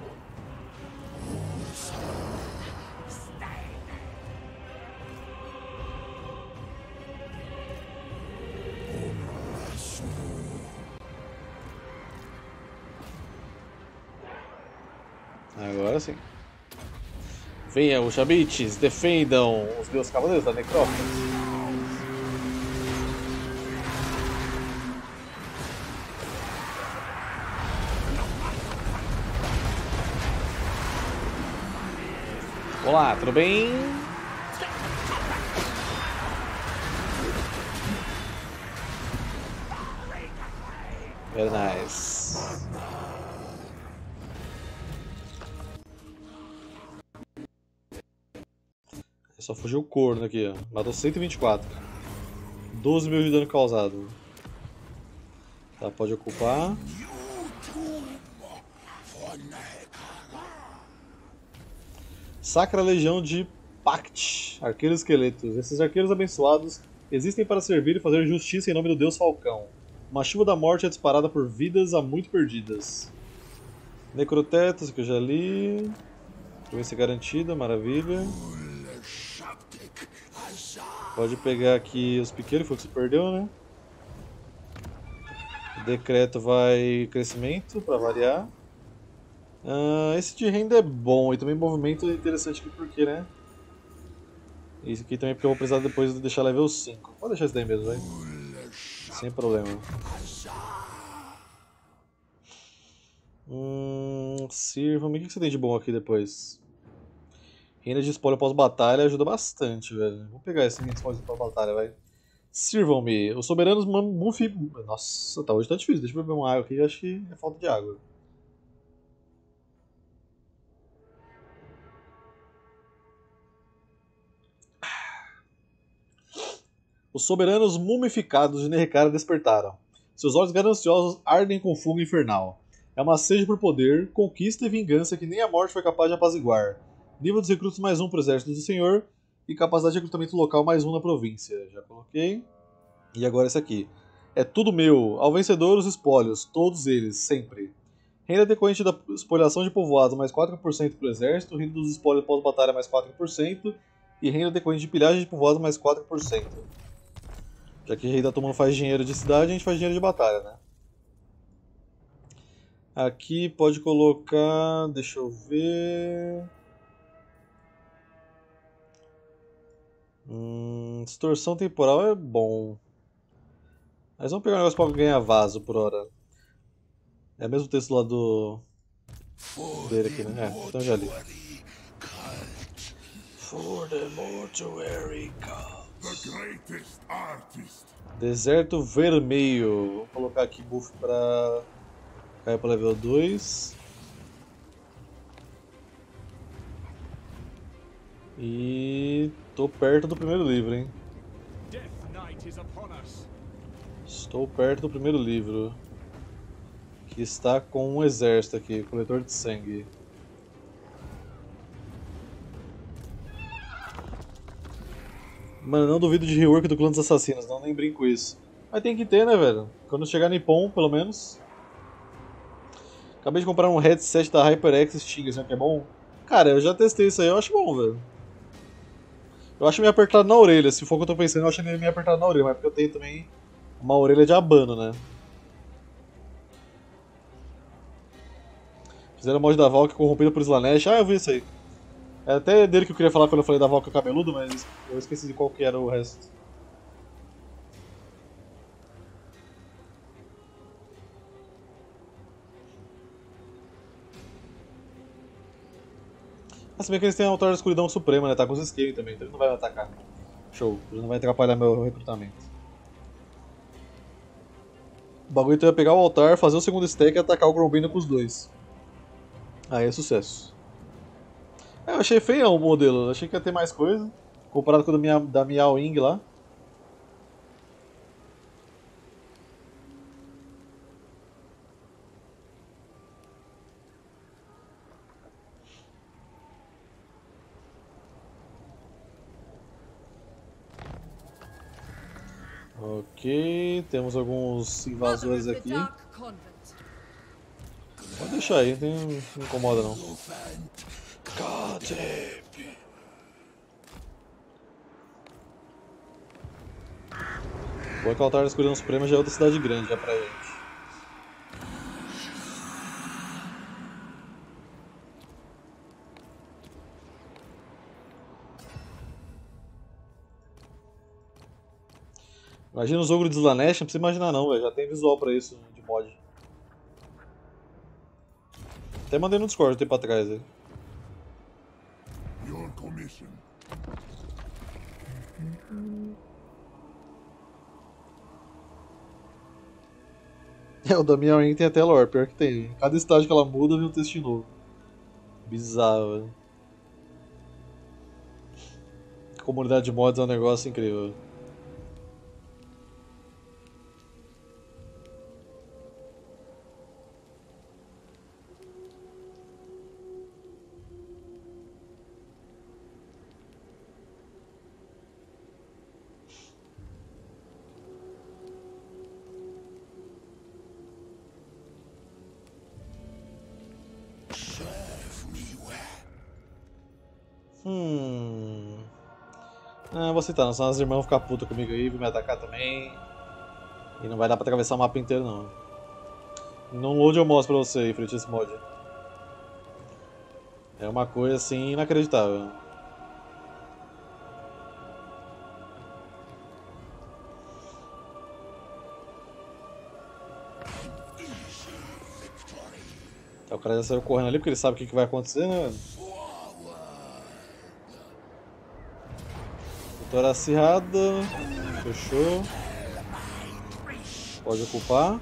Agora sim. Venham, Shabites, defendam os meus cavaleiros da necrópolis. Olá, tudo bem? Very nice. Só fugiu o corno aqui, ó. Matou cento e vinte e quatro. doze mil de dano causado. Tá, pode ocupar. Sacra Legião de Pact. Arqueiros esqueletos. Esses arqueiros abençoados existem para servir e fazer justiça em nome do Deus Falcão. Uma chuva da morte é disparada por vidas há muito perdidas. Necrotetos, que eu já li. Província garantida, maravilha. Pode pegar aqui os pequenos, foi o que você perdeu, né? O decreto vai crescimento, para variar. Uh, esse de renda é bom e também movimento é interessante aqui porque, né? Esse aqui também porque eu vou precisar depois de deixar level cinco. Pode deixar esse daí mesmo, vai. Sem problema. Hum, Sirva-me. O que você tem de bom aqui depois? Renda de espólio pós-batalha ajuda bastante, velho. Vou pegar esse renda de espólio pós-batalha, vai. Sirvam-me. Os soberanos Mufi... Nossa, tá, hoje tá difícil. Deixa eu beber uma água aqui, acho que é falta de água. Os soberanos mumificados de Nerrekara despertaram. Seus olhos gananciosos ardem com fogo infernal. É uma sede por poder, conquista e vingança que nem a morte foi capaz de apaziguar. Nível dos recrutos mais um para o exército do senhor. E capacidade de recrutamento local mais um na província. Já coloquei. E agora esse aqui. É tudo meu. Ao vencedor, os espólios. Todos eles, sempre. Renda decorrente da espoliação de povoados, mais quatro por cento para o exército. Renda dos espólios pós-batalha, mais quatro por cento. E renda decorrente de pilhagem de povoados, mais quatro por cento. Já que o rei da Tuma não faz dinheiro de cidade, a gente faz dinheiro de batalha, né? Aqui pode colocar... Deixa eu ver... Hum, distorção temporal é bom. Mas vamos pegar um negócio para ganhar vaso por hora. É o mesmo texto lá do... dele aqui, né? É, então já li. For the mortuary cult. The greatest artist. Deserto vermelho. Vou colocar aqui buff pra cair para level dois. E tô perto do primeiro livro, hein? Estou perto do primeiro livro. Que está com um exército aqui, coletor de sangue. Mano, não duvido de rework do clã dos assassinos, não nem brinco com isso. Mas tem que ter, né, velho? Quando chegar Nippon, pelo menos. Acabei de comprar um headset da HyperX Stinger, que é bom. Cara, eu já testei isso aí, eu acho bom, velho. Eu acho meio apertado na orelha, se for o que eu tô pensando, eu acho ele meio apertado na orelha, mas porque eu tenho também uma orelha de abano, né? Fizeram a mod da Valk corrompida por Slanesh. Ah, eu vi isso aí. É até dele que eu queria falar quando eu falei da Valk cabeludo, mas eu esqueci de qual que era o resto. Ah, se bem que eles têm a altar da escuridão suprema, né? Tá com os Skaven também, então ele não vai me atacar. Show, ele não vai atrapalhar meu recrutamento. O bagulho então é pegar o altar, fazer o segundo stack e atacar o Grombino com os dois. Aí é sucesso. É, eu achei feio o modelo, achei que ia ter mais coisa. Comparado com o da, minha, da Miao Wing lá. Ok, temos alguns invasores aqui. Pode deixar aí, não, não incomoda não. Boa que o altar da escuridão suprema já é outra cidade grande já pra gente. Imagina os ogros de Slanesh, não precisa imaginar não, velho. Já tem visual pra isso de mod. Até mandei no Discord um tempo atrás aí. Your commission. É, o da minha Wing tem até lore, pior que tem. Cada estágio que ela muda vem um texto novo. Bizarro, velho. A comunidade de mods é um negócio incrível. Hum. Ah, vou citar, não. Senão as irmãs vão ficar putas comigo aí, vão me atacar também. E não vai dar pra atravessar o mapa inteiro não. No load eu mostro pra você aí, frente a esse mod. É uma coisa assim inacreditável. O cara já saiu correndo ali porque ele sabe o que vai acontecer, né? Vitória acirrada. Fechou. Pode ocupar.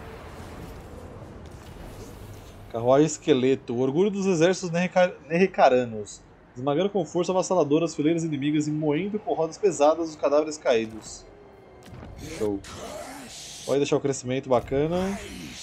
Carruagem esqueleto. O orgulho dos exércitos nerricaranos. Esmagando com força avassaladora as fileiras inimigas e moendo com rodas pesadas os cadáveres caídos. Show. Pode deixar o crescimento bacana.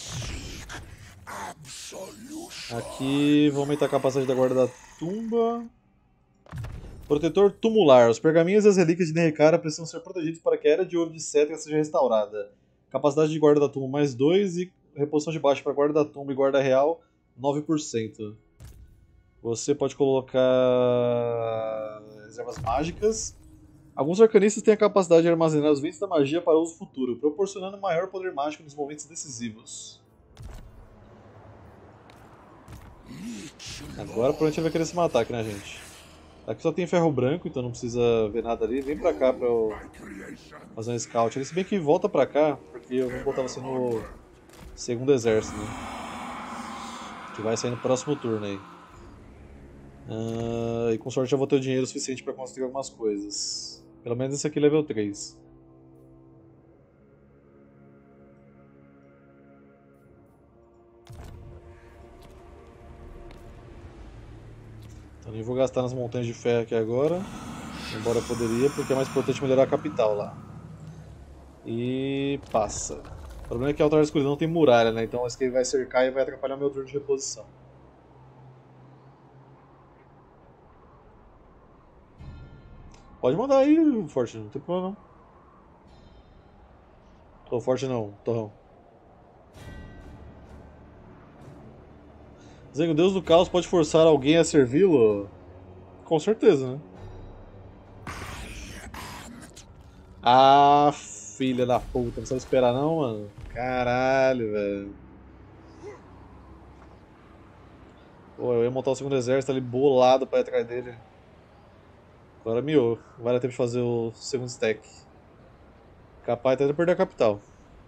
Aqui, vou aumentar a capacidade da guarda da tumba. Protetor tumular. Os pergaminhos e as relíquias de Nerricara precisam ser protegidos para que a Era de Ouro de Cetra seja restaurada. Capacidade de guarda da tumba mais dois e reposição de baixo para guarda da tumba e guarda real nove por cento. Você pode colocar reservas mágicas. Alguns arcanistas têm a capacidade de armazenar os ventos da magia para uso futuro, proporcionando maior poder mágico nos momentos decisivos. Agora provavelmente ele vai querer se matar aqui na gente. Aqui só tem ferro branco, então não precisa ver nada ali. Vem pra cá pra eu fazer um scout. Se bem que volta pra cá, porque eu vou botar você no segundo exército, né? Que vai sair no próximo turno aí. Uh, e com sorte eu vou ter o dinheiro suficiente pra construir algumas coisas. Pelo menos esse aqui é level três. Então nem vou gastar nas montanhas de ferro aqui agora. Embora eu poderia, porque é mais importante melhorar a capital lá. E passa. O problema é que a Altar da Escuridão tem muralha, né? Então esse aqui vai cercar e vai atrapalhar o meu turno de reposição. Pode mandar aí, Forte, não tem problema não. Tô Forte não, Torrão. Zengo, o Deus do Caos pode forçar alguém a servi-lo? Com certeza, né? Ah, filha da puta, não precisava esperar não, mano. Caralho, velho. Pô, eu ia montar o segundo exército ali bolado pra ir atrás dele. Agora miou. Não vai dar tempo de fazer o segundo stack. Capaz até de perder a capital.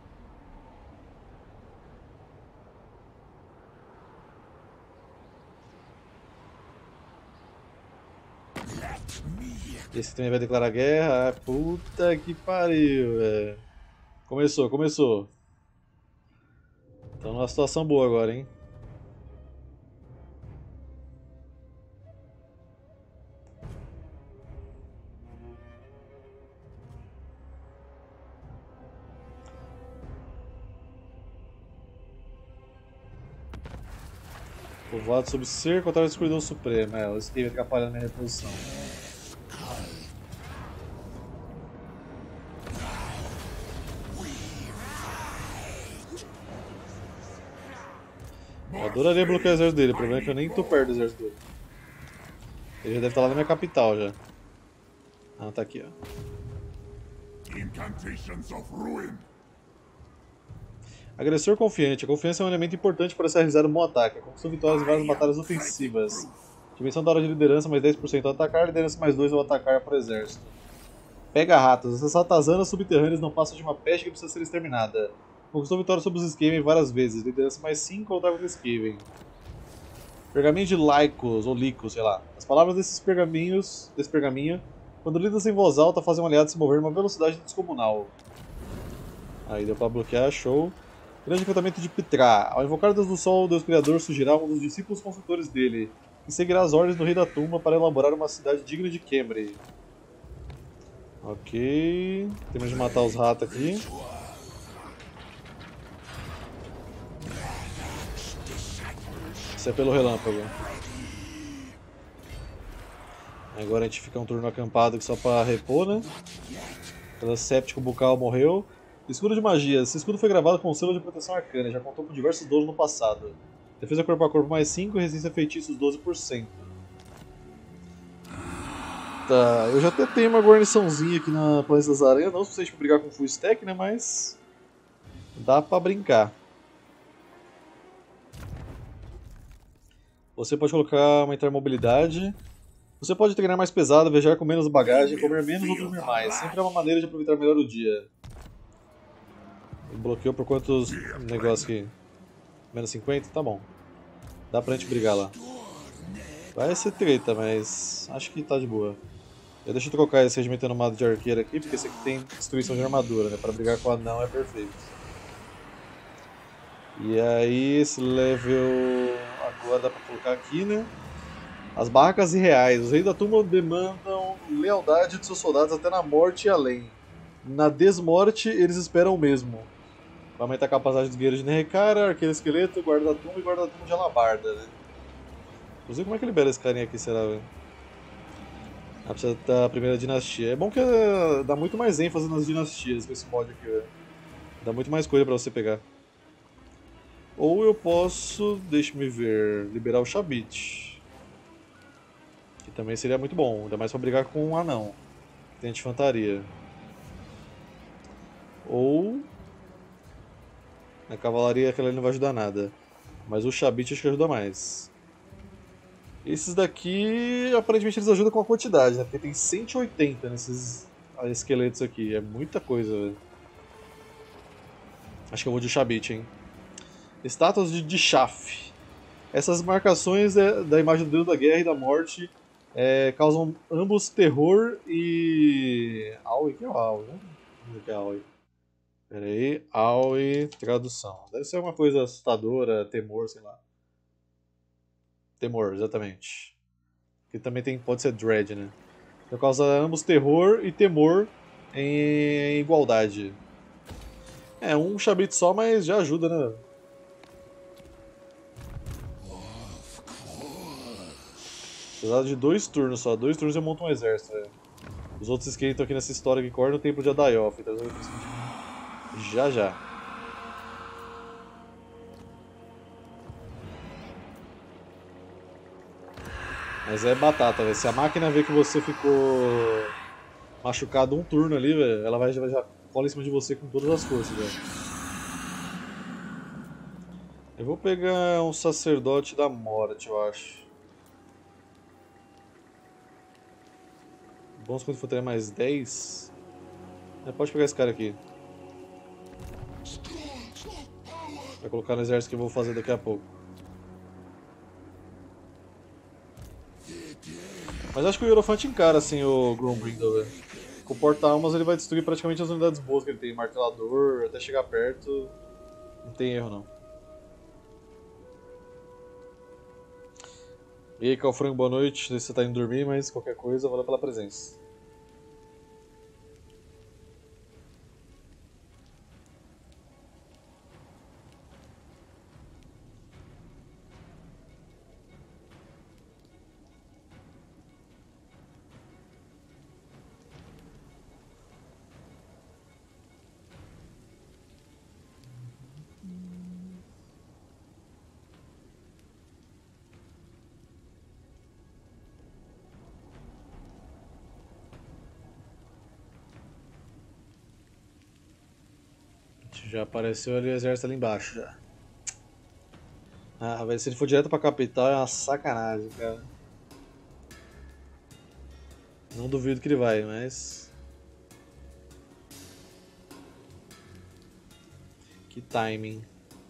Esse também vai declarar guerra. Ah, puta que pariu, velho. Começou, começou. Então numa situação boa agora, hein. Povoado sob cerco, Altar da Escuridão Suprema. É, esse aqui vai atrapalhando a minha reposição. Eu adoraria bloquear o exército dele, o problema é que eu nem tô perto do exército dele. Ele já deve estar lá na minha capital já. Ah, tá aqui, ó. Incantations of ruin. Agressor confiante. A confiança é um elemento importante para se realizar um bom ataque. Conquistou vitórias em várias batalhas ofensivas. Dimensão da hora de liderança mais dez por cento ao atacar, liderança mais dois ao atacar por exército. Pega ratos. Essas ratazanas subterrâneas não passam de uma peste que precisa ser exterminada. Conquistou vitória sobre os Skaven várias vezes. Liderança mais cinco ao ataque do Skaven. Pergaminho de Lycos, ou Licos, sei lá. As palavras desses pergaminhos, desse pergaminho, quando lidas em voz alta, fazem um aliado se mover numa velocidade descomunal. Aí deu pra bloquear, show. Grande encantamento de Pitra. Ao invocar o Deus do Sol, o Deus Criador surgirá um dos discípulos construtores dele, que seguirá as ordens do Rei da Tumba para elaborar uma cidade digna de Khemri. Ok. Temos de matar os ratos aqui. Isso é pelo relâmpago. Agora a gente fica um turno acampado aqui só para repor, né? O séptico bucal morreu. Escudo de magia. Esse escudo foi gravado com um selo de proteção arcana, já contou com diversos dons no passado. Defesa corpo a corpo mais cinco, resistência a feitiços doze por cento. Tá, eu já até tenho uma guarniçãozinha aqui na Planeta das Aranhas, não o suficiente para brigar com full stack, né, mas dá pra brincar. Você pode colocar, aumentar a mobilidade. Você pode treinar mais pesado, viajar com menos bagagem, comer menos ou dormir mais. Sempre é uma maneira de aproveitar melhor o dia. Bloqueou por quantos negócios aqui? Menos cinquenta? Tá bom. Dá pra gente brigar lá. Vai ser treta, mas acho que tá de boa. Eu deixo eu trocar esse regimento renomado de arqueiro aqui, porque esse aqui tem destruição de armadura, né? Pra brigar com o anão é perfeito. E aí, esse level agora dá pra colocar aqui, né? As barracas irreais. Os reis da tumba demandam lealdade de seus soldados até na morte e além. Na desmorte, eles esperam o mesmo. Vai aumentar a capacidade dos guerreiros de Nerrekara, arqueiro esqueleto, guarda da tumba e guarda da tumba de alabarda, né? Inclusive, como é que libera esse carinha aqui, será, velho? Ah, precisa da primeira dinastia. É bom que uh, dá muito mais ênfase nas dinastias com esse mod aqui, velho. Dá muito mais coisa pra você pegar. Ou eu posso, deixa-me ver, liberar o Chabit. Que também seria muito bom, ainda mais pra brigar com um anão. Que tem de infantaria. Ou... a cavalaria, aquela ali não vai ajudar nada. Mas o Chabit acho que ajuda mais. Esses daqui, aparentemente eles ajudam com a quantidade, né? Porque tem cento e oitenta nesses esqueletos aqui. É muita coisa, velho. Acho que eu vou de Chabit, hein? Estátuas de, de Chaf. Essas marcações é, da imagem do Deus da Guerra e da Morte é, causam ambos terror e... Aoi, que é o Aoi, né? O que é Aoi? Pera aí, Aoi, tradução. Deve ser alguma coisa assustadora, temor, sei lá. Temor, exatamente. Que também tem, pode ser dread, né? Então causa ambos terror e temor em, em igualdade. É, um Chabit só, mas já ajuda, né? Precisava de dois turnos só. Dois turnos eu monto um exército, velho. Os outros skate estão aqui nessa história que corre no tempo de Adayoth. Então eu preciso de... Já já. Mas é batata, velho. Se a máquina vê que você ficou machucado um turno ali, velho, ela vai já, já cola em cima de você com todas as forças, velho. Eu vou pegar um sacerdote da morte, eu acho. Bons quando for ter mais dez. É, pode pegar esse cara aqui. Vai colocar no exército que eu vou fazer daqui a pouco. Mas acho que o Hierophante encara assim o Grombrindle, velho. Com o porta-almas ele vai destruir praticamente as unidades boas que ele tem. Martelador, até chegar perto. Não tem erro não. E aí, Calfrango, boa noite. Não sei se você tá indo dormir, mas qualquer coisa, valeu pela presença. Já apareceu ali o exército ali embaixo já. Ah, velho, se ele for direto pra capital é uma sacanagem, cara. Não duvido que ele vai, mas... que timing.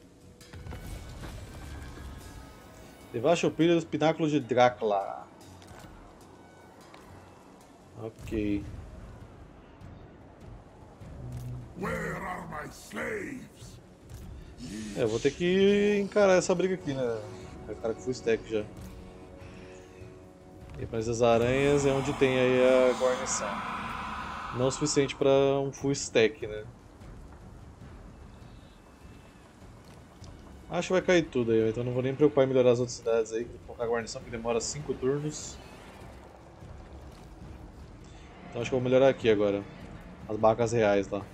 Devaste o pilha dos pináculos de Drácula. Ok. Where are my slaves? É, eu vou ter que encarar essa briga aqui, né? É o cara que foi stack já. E mas as aranhas é onde tem aí a guarnição. Não o suficiente para um full stack, né? Acho que vai cair tudo aí, então não vou nem me preocupar em melhorar as outras cidades aí. Vou colocar a guarnição que demora cinco turnos. Então acho que eu vou melhorar aqui agora. As barracas reais lá.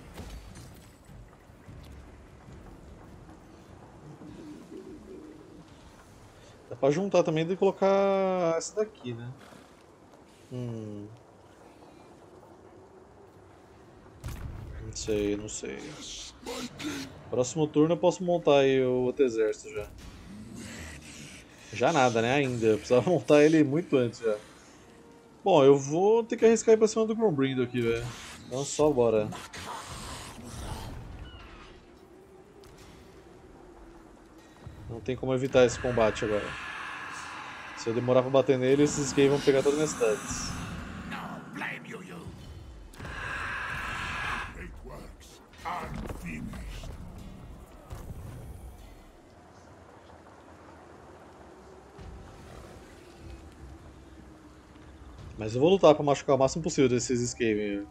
Dá pra juntar também e colocar essa daqui, né? Hum. Não sei, não sei. Próximo turno eu posso montar aí o outro exército já. Já nada, né? Ainda. Eu precisava montar ele muito antes já. Bom, eu vou ter que arriscar ir pra cima do Grombrindle aqui, velho. Então só bora. Não tem como evitar esse combate agora. Se eu demorar pra bater nele, esses skates vão pegar todas as minhas cidades. No blame you, you. Great works unfinished. Mas eu vou lutar pra machucar o máximo possível desses Skaven.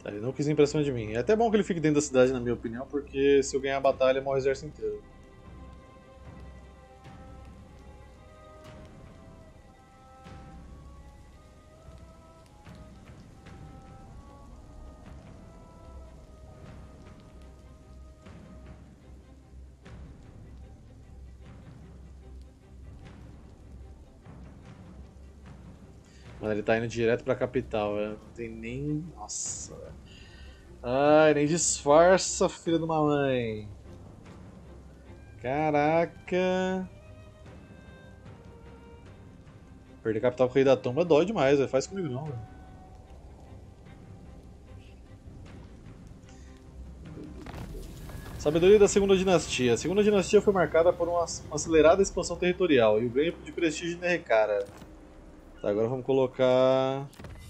Tá, ele não quis ir pra cima de mim. É até bom que ele fique dentro da cidade, na minha opinião, porque se eu ganhar a batalha, morre o exército inteiro. Mano, ele tá indo direto pra capital, velho. Não tem nem... Nossa, velho. Ai, nem disfarça, filha de uma mãe. Caraca. Perder a capital com o Rei da Tomba dói demais, velho. Faz comigo não, velho. Sabedoria da Segunda Dinastia. A Segunda Dinastia foi marcada por uma, uma acelerada expansão territorial e o ganho de prestígio de Nerrekara. Tá, agora vamos colocar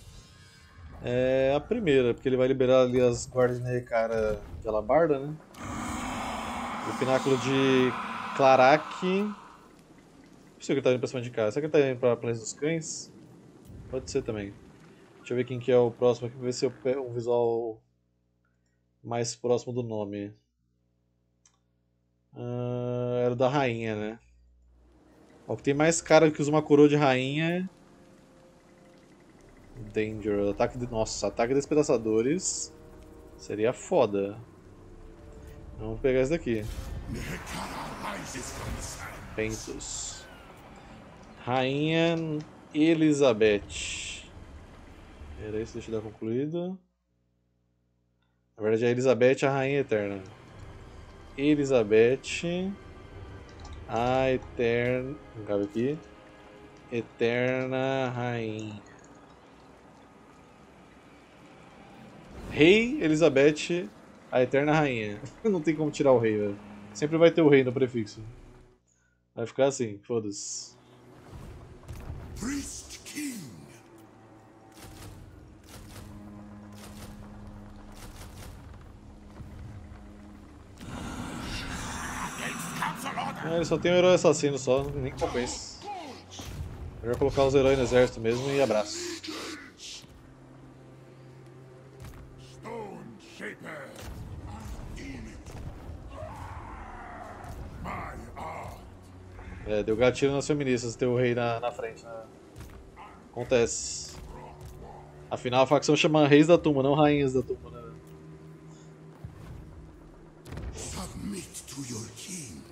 é, a primeira, porque ele vai liberar ali as guardas de Nerrekara de Alabarda, né? O pináculo de Clarak. Não sei o que tá indo pra cima de cá. Será que ele tá indo pra Planeta dos Cães? Pode ser também. Deixa eu ver quem que é o próximo aqui, pra ver se eu pego um visual mais próximo do nome. Uh, era o da rainha, né? O que tem mais cara que usa uma coroa de rainha. Danger, ataque de... Nossa, ataque despedaçadores. Seria foda. Vamos pegar esse daqui. Pentos. Rainha Elizabeth. Era isso, deixa eu dar concluído. Na verdade, a Elizabeth é a Rainha Eterna. Elizabeth. A Eterna. Não cabe aqui. Eterna Rainha. Rei Elizabeth, a Eterna Rainha. Não tem como tirar o rei, velho. Sempre vai ter o rei no prefixo. Vai ficar assim, foda-se. Priest King. Ah, ele só tem um herói assassino só, nem compensa. Melhor colocar os heróis no exército mesmo e abraço. É, deu gatilho nas feministas ter o rei na, na frente, né? Acontece. Afinal, a facção chama Reis da Tumba, não Rainhas da Tumba, né? Submit to your king.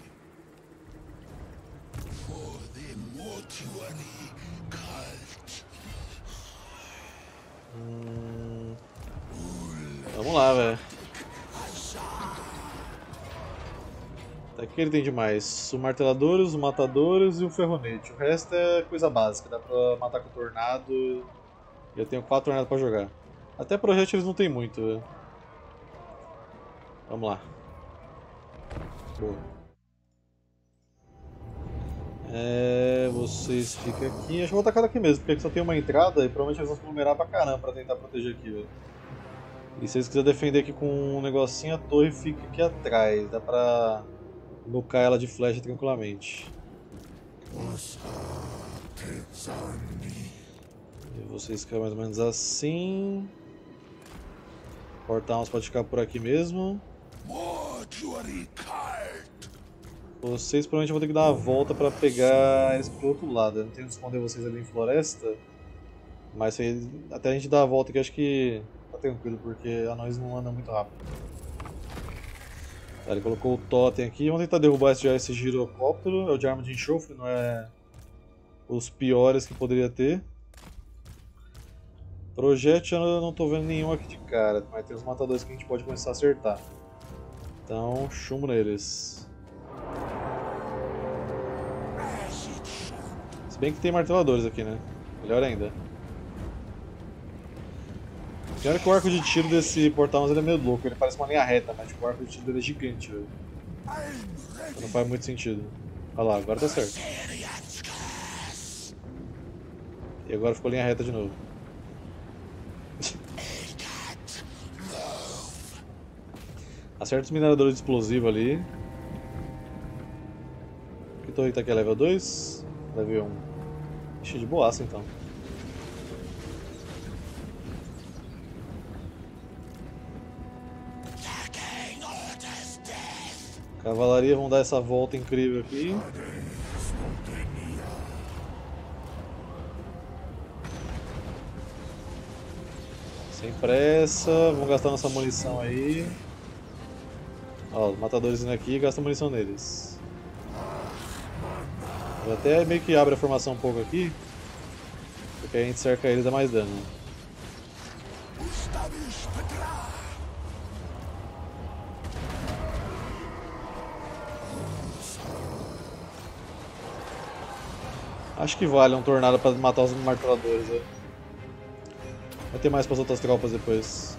For the mortuary cult. Hum... Vamos lá, velho. O que ele tem de mais? O marteladores, os matadores e o ferronete. O resto é coisa básica, dá pra matar com o tornado. E eu tenho quatro tornados pra jogar. Até projéteis não tem muito, velho. Vamos lá. Boa. É, vocês ficam aqui. Acho que eu vou tacar aqui mesmo, porque aqui só tem uma entrada e provavelmente eles vão se aglomerar pra caramba pra tentar proteger aqui, velho. E se eles quiserem defender aqui com um negocinho, a torre fica aqui atrás. Dá pra blocar ela de flecha tranquilamente. E vocês ficam mais ou menos assim. Porta-almas pode ficar por aqui mesmo. Vocês provavelmente vão ter que dar uma volta pra pegar eles pro outro lado. Eu não tenho que esconder vocês ali em floresta. Mas aí, até a gente dar a volta aqui, acho que tá tranquilo, porque anões não andam muito rápido. Tá, ele colocou o totem aqui. Vamos tentar derrubar esse, já esse girocóptero. É o de arma de enxofre, não é os piores que poderia ter. Projétil eu não tô vendo nenhum aqui de cara, mas tem os matadores que a gente pode começar a acertar. Então, chumbo neles. Se bem que tem marteladores aqui, né? Melhor ainda. Pior que o arco de tiro desse portal, mas ele é meio louco, ele parece uma linha reta, mas tipo, o arco de tiro dele é gigante, velho. Então não faz muito sentido. Olha lá, agora tá certo. E agora ficou linha reta de novo. Acerta os mineradores de explosivo ali. Que torre tá aqui? Level dois? Level um. Ixi, de boaça então. Cavalaria, vão dar essa volta incrível aqui. Sem pressa, vamos gastar nossa munição aí. Ó, os matadores indo aqui e gastam munição neles. Eu até meio que abre a formação um pouco aqui, porque a gente cerca eles dá mais dano. Acho que vale um tornado para matar os marteladores. Né? Vai ter mais para as outras tropas depois.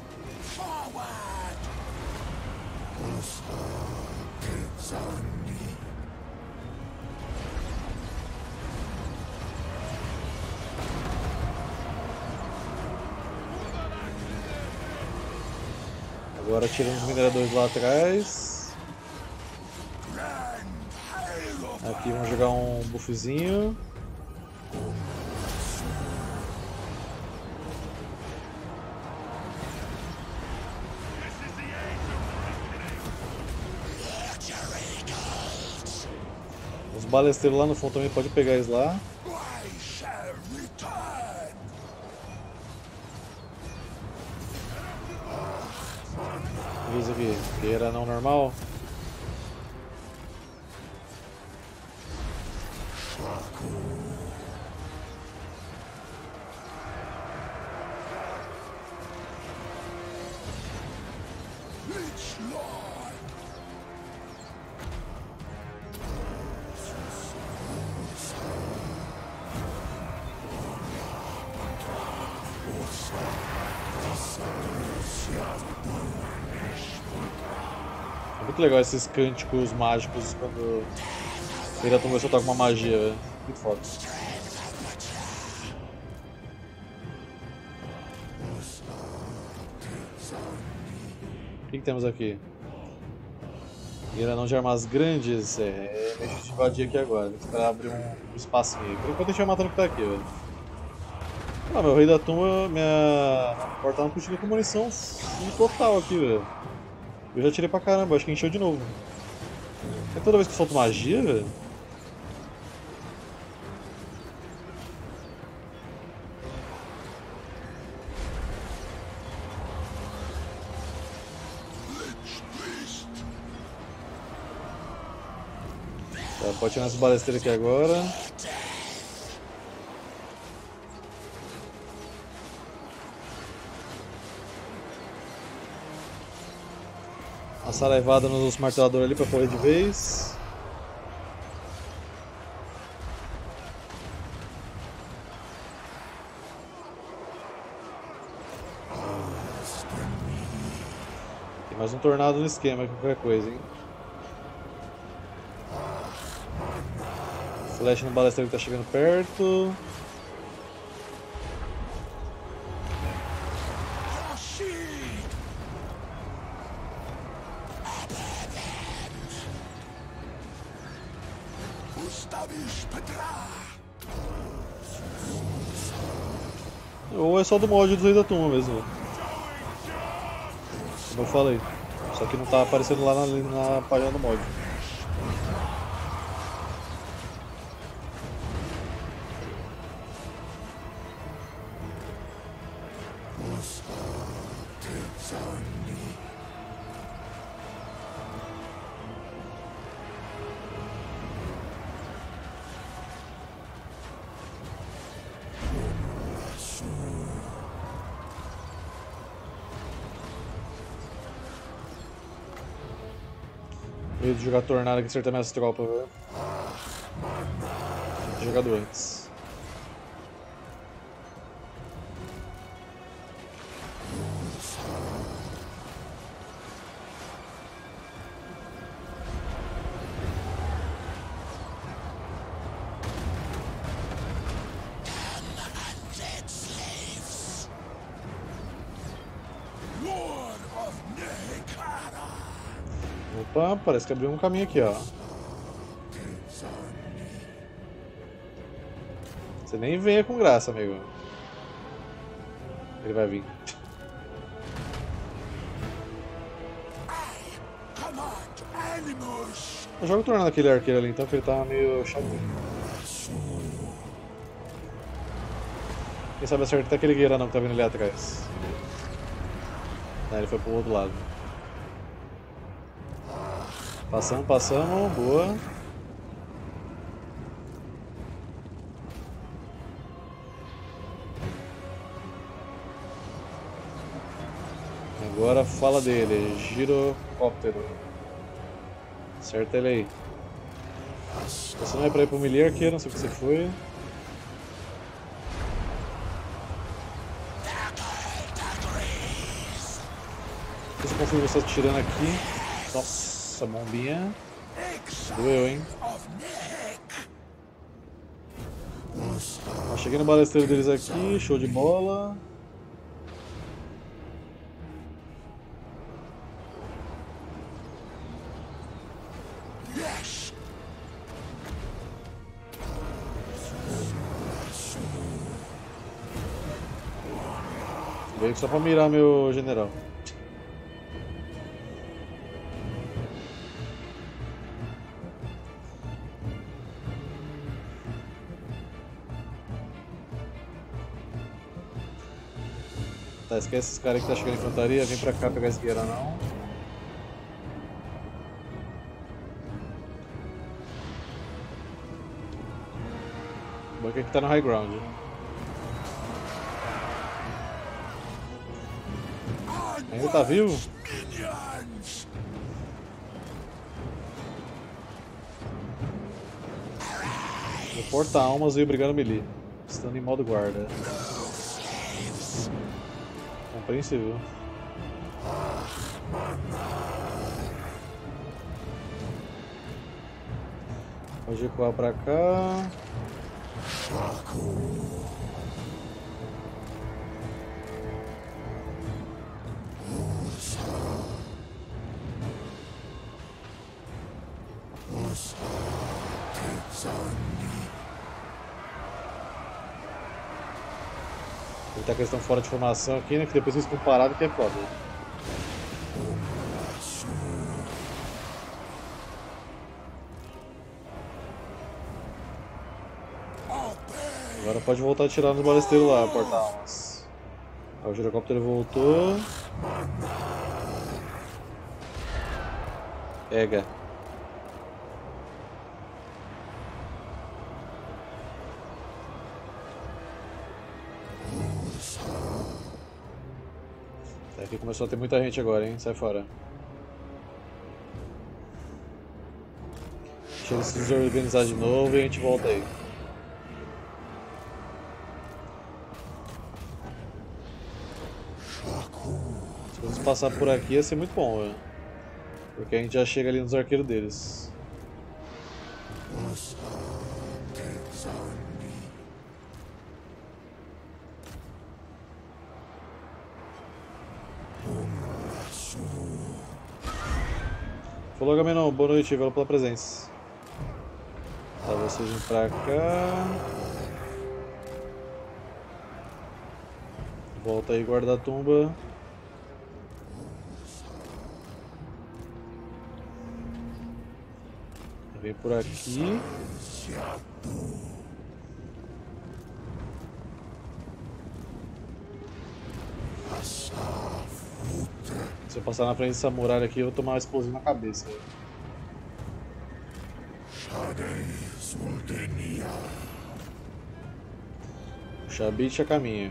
Agora tirando os mineradores lá atrás. Aqui vamos jogar um buffzinho. Os balesteiros lá no fundo também pode pegar eles lá. Isso aqui, guerreira não normal. É muito legal esses cânticos mágicos quando ele começou a soltar com uma magia, velho. Muito foda. O que, que temos aqui? Guerra de armas grandes. É, deixa eu invadir aqui agora. Vou esperar abrir um, um espacinho aí. Por enquanto a gente vai matando o que tá aqui, velho. Ah, meu rei da tumba, minha porta não continua com munição total aqui, velho. Eu já tirei pra caramba, acho que encheu de novo. É toda vez que eu solto magia, velho? Tá, pode tirar essa balesteira aqui agora. Uma saraivada nos marteladores ali pra correr de vez. Tem mais um tornado no esquema, qualquer coisa, hein? Flash no balestrão que tá chegando perto. Ou é só do mod do Rei da Tumba mesmo. Como eu falei. Só que não tá aparecendo lá na, na página do mod. Medo de jogar tornado aqui e acertar minhas tropas, velho. Tinha que jogar antes. Opa, parece que abriu um caminho aqui, ó. Você nem venha com graça, amigo. Ele vai vir. Animus. Eu jogo tornando aquele arqueiro ali, então que ele tá meio chatinho. Quem sabe acerta até aquele guerreirão que tá vindo ali atrás. Ah, ele foi pro outro lado. Passamos, passamos, boa. Agora fala dele, girocóptero. Acerta ele aí. Você não é pra ir pro melee arqueiro, não sei o que você foi. Você confia você tirando aqui. Nossa, bombinha. Doeu, hein? Ó, cheguei no balesteiro deles aqui, show de bola. Veio só pra mirar meu general. Tá, esquece esses caras que tá chegando em infantaria, vem pra cá pegar esse guerreiro não. O Buck aqui tá no high ground. Ainda tá vivo? O porta-almas veio brigar no melee, estando em modo guarda. Compreensível. Pode recuar pra cá. Muita questão fora de formação aqui, né? Que depois eles ficam parados que é foda. Agora pode voltar a tirar nos balesteiros lá, porta-almas. O girocóptero voltou. Pega. Aqui começou a ter muita gente agora, hein? Sai fora. Deixa eles se desorganizar de novo e a gente volta aí. Se eles passar por aqui ia ser muito bom, velho. Porque a gente já chega ali nos arqueiros deles. Falou, Gamenon, boa noite, valeu pela presença. Tá, vocês vêm pra cá. Volta aí, guarda-tumba. Vem por aqui. Se eu passar na frente dessa muralha aqui, eu vou tomar uma explosão na cabeça. O Shabit a caminho.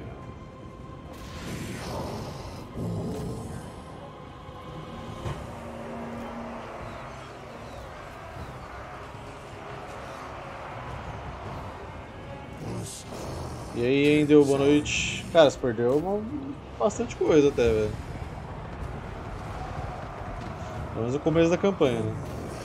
E aí, Endel, boa noite. Cara, você perdeu uma, bastante coisa até, velho. Pelo menos no começo da campanha, né?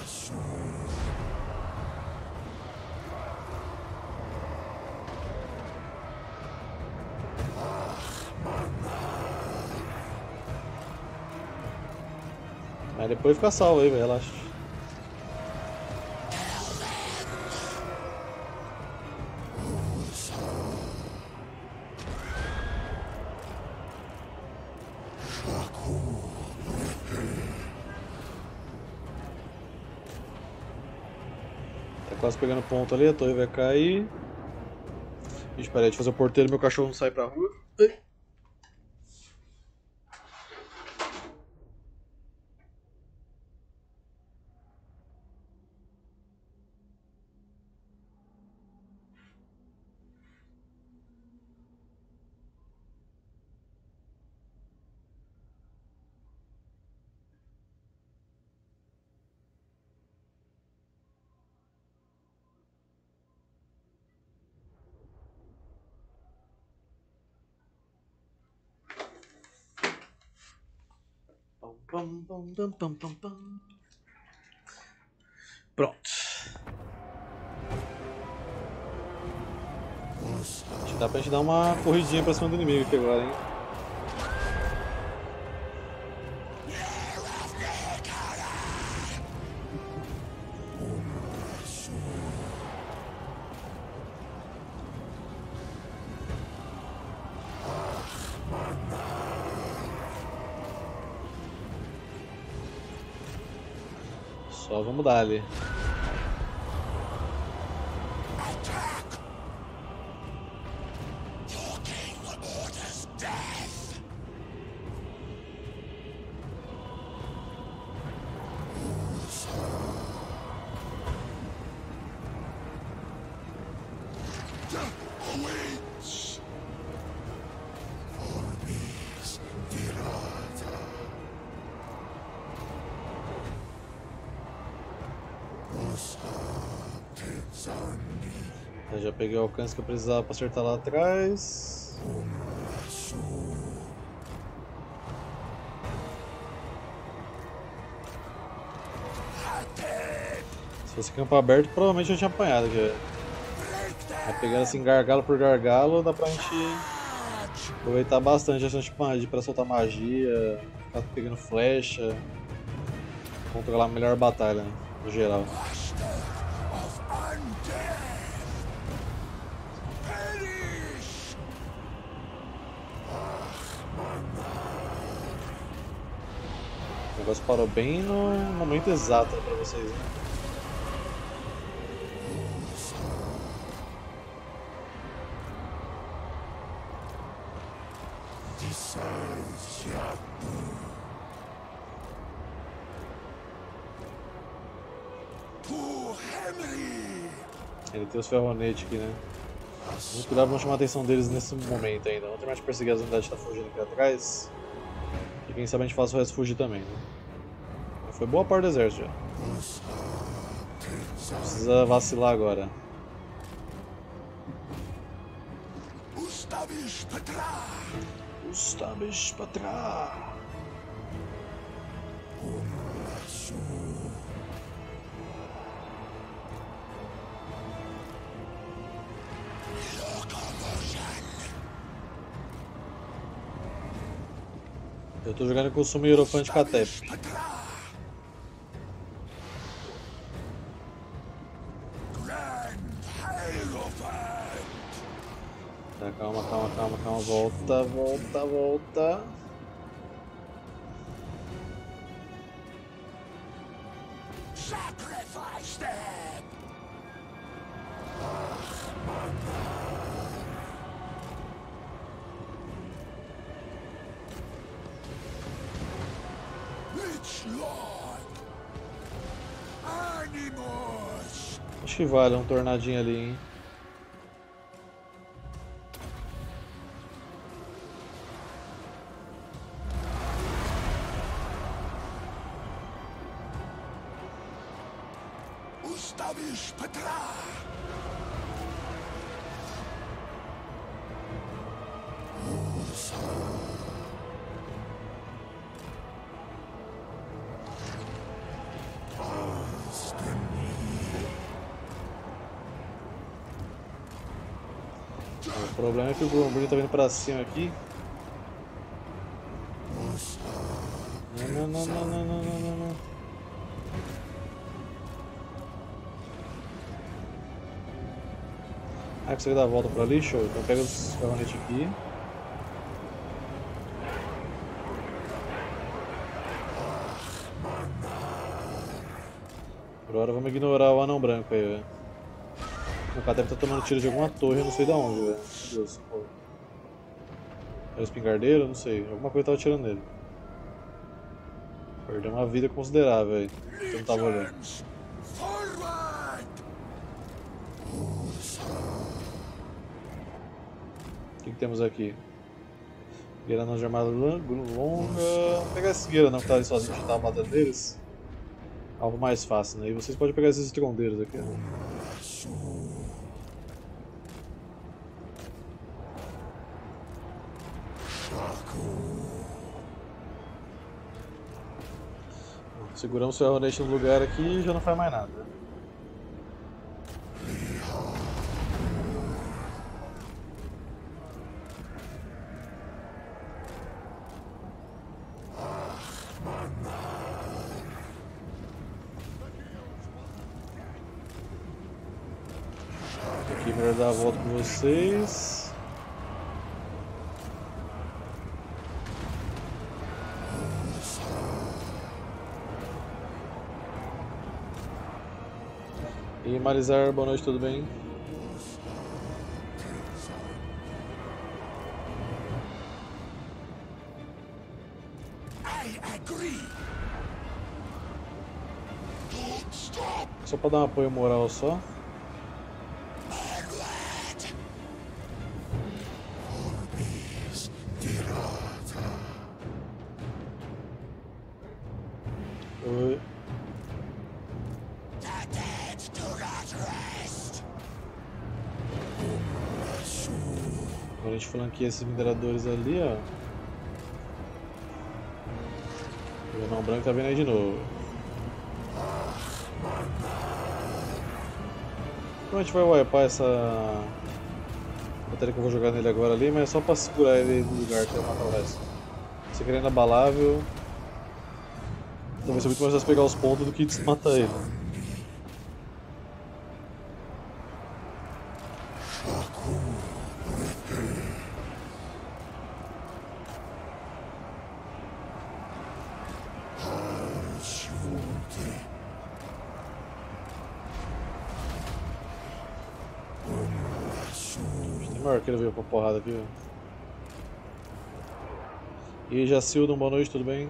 Mas depois fica salvo aí, velho, relaxa. quase pegando ponto ali, a torre vai cair. Ixi, peraí, deixa eu fazer o porteiro, meu cachorro não sai pra rua. Ai. Pam, pam, pam, pam, pam, pam. Pronto. Acho que dá pra gente dar uma corridinha pra cima do inimigo aqui agora, hein? Só vamos dar ali. Eu já peguei o alcance que eu precisava para acertar lá atrás. Se fosse campo aberto, provavelmente eu tinha apanhado já. Mas pegando assim gargalo por gargalo, dá pra gente aproveitar bastante a chance de magia para soltar magia, ficar pegando flecha, controlar melhor a batalha, né, no geral. O negócio parou bem no momento exato para vocês, né? Ele tem os ferronetes aqui, né? Vamos cuidar, vamos chamar a atenção deles nesse momento ainda. Vamos terminar de perseguir as unidades que estão fugindo aqui atrás. E quem sabe a gente faça o resto fugir também, né? Foi boa parte do exército já. Não precisa vacilar agora. Ustabish Patra! Ustabish Patra! Eu tô jogando com o Sumo Hierophante Katep. Tá, calma, calma, calma, calma, volta, volta, volta. Sacrifice them! Lich Lord! Animus! Acho que vale um tornadinho ali, hein? Ustabish Patra! O problema é que o Grombrino tá vindo pra cima aqui. Não, não, não, não, não, não, não, não. Ah, consegue dar a volta por ali? Show. Então pega os ferronetes aqui. Por hora vamos ignorar o anão branco aí, velho. O cara deve estar tomando tiro de alguma torre, eu não sei de onde, velho. Meu Deus, pô. Era o espingardeiro? Não sei. Alguma coisa tava atirando nele. Perdeu uma vida considerável aí. Eu não tava olhando. O que, que temos aqui? Guerra não de armada longa. Vou pegar esse guerra não que tá ali sozinho, a gente tava matando deles. Algo mais fácil, né? E vocês podem pegar esses estrondeiros aqui. Né? Seguramos o ferronete no lugar aqui e já não faz mais nada. Aqui melhor dar a volta com vocês. E Marizar, boa noite, tudo bem? Só para dar um apoio moral só. Oi. Agora a gente flanqueia esses mineradores ali, ó. O Venão Branco tá vindo aí de novo. Então a gente vai wipear essa bateria que eu vou jogar nele agora ali, mas é só pra segurar ele no lugar até matar o resto. Se querendo inabalável, então vai ser muito mais fácil pegar os pontos do que desmatar ele. O arqueiro veio pra porrada aqui, ó. E aí, Jacildon, boa noite, tudo bem?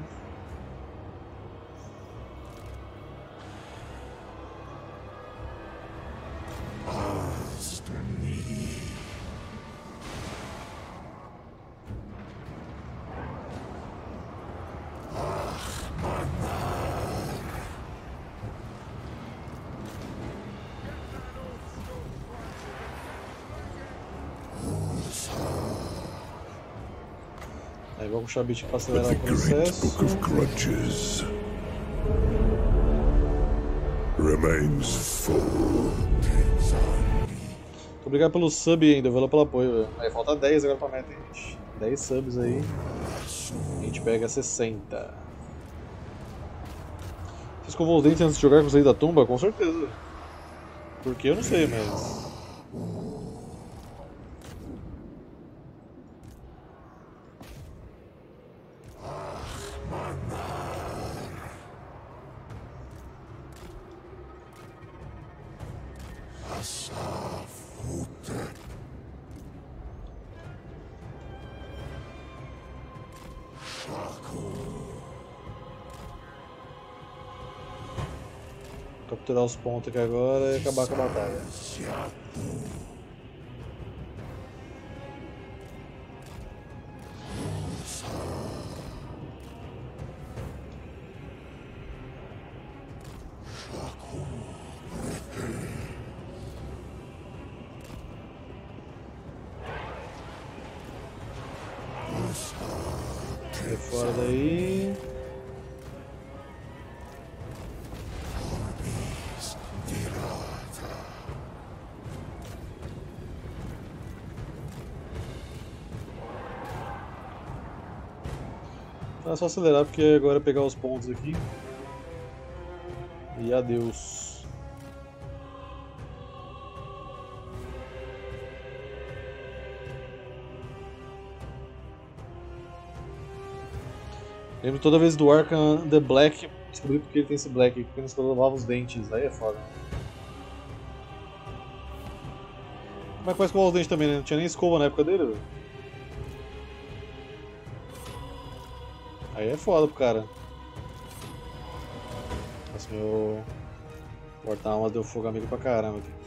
Aí vou puxar o bicho para acelerar o processo. Book of Grudges remains full. Obrigado pelo sub ainda, valeu pelo apoio. Véio. Aí falta dez agora pra meta, gente. dez subs aí. A gente pega sessenta. Você escovou os dentes antes de jogar com o Zé da tumba? Com certeza. Porque eu não sei, mas. Capturar os pontos aqui agora e acabar com a batalha. Sai fora daí. É só acelerar porque agora é pegar os pontos aqui. E adeus. Lembro toda vez do Arkham The Black, descobri porque ele tem esse Black, porque ele escovava os dentes, aí é foda. Como é que faz com o dente também, né? Não tinha nem escova na época dele, velho. Aí é foda pro cara. Nossa, meu porta-alma deu fogo amigo pra caramba aqui.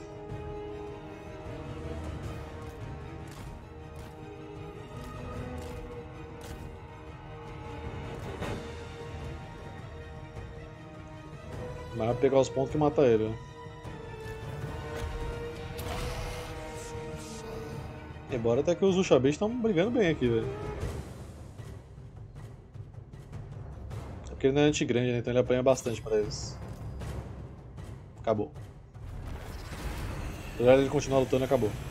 Mas vai pegar os pontos que mata ele, né? Embora até que os Ushabes estão brigando bem aqui, velho. É porque ele não é anti-grande, né? Então ele apanha bastante pra eles. Acabou. Apesar de ele continuar lutando, acabou.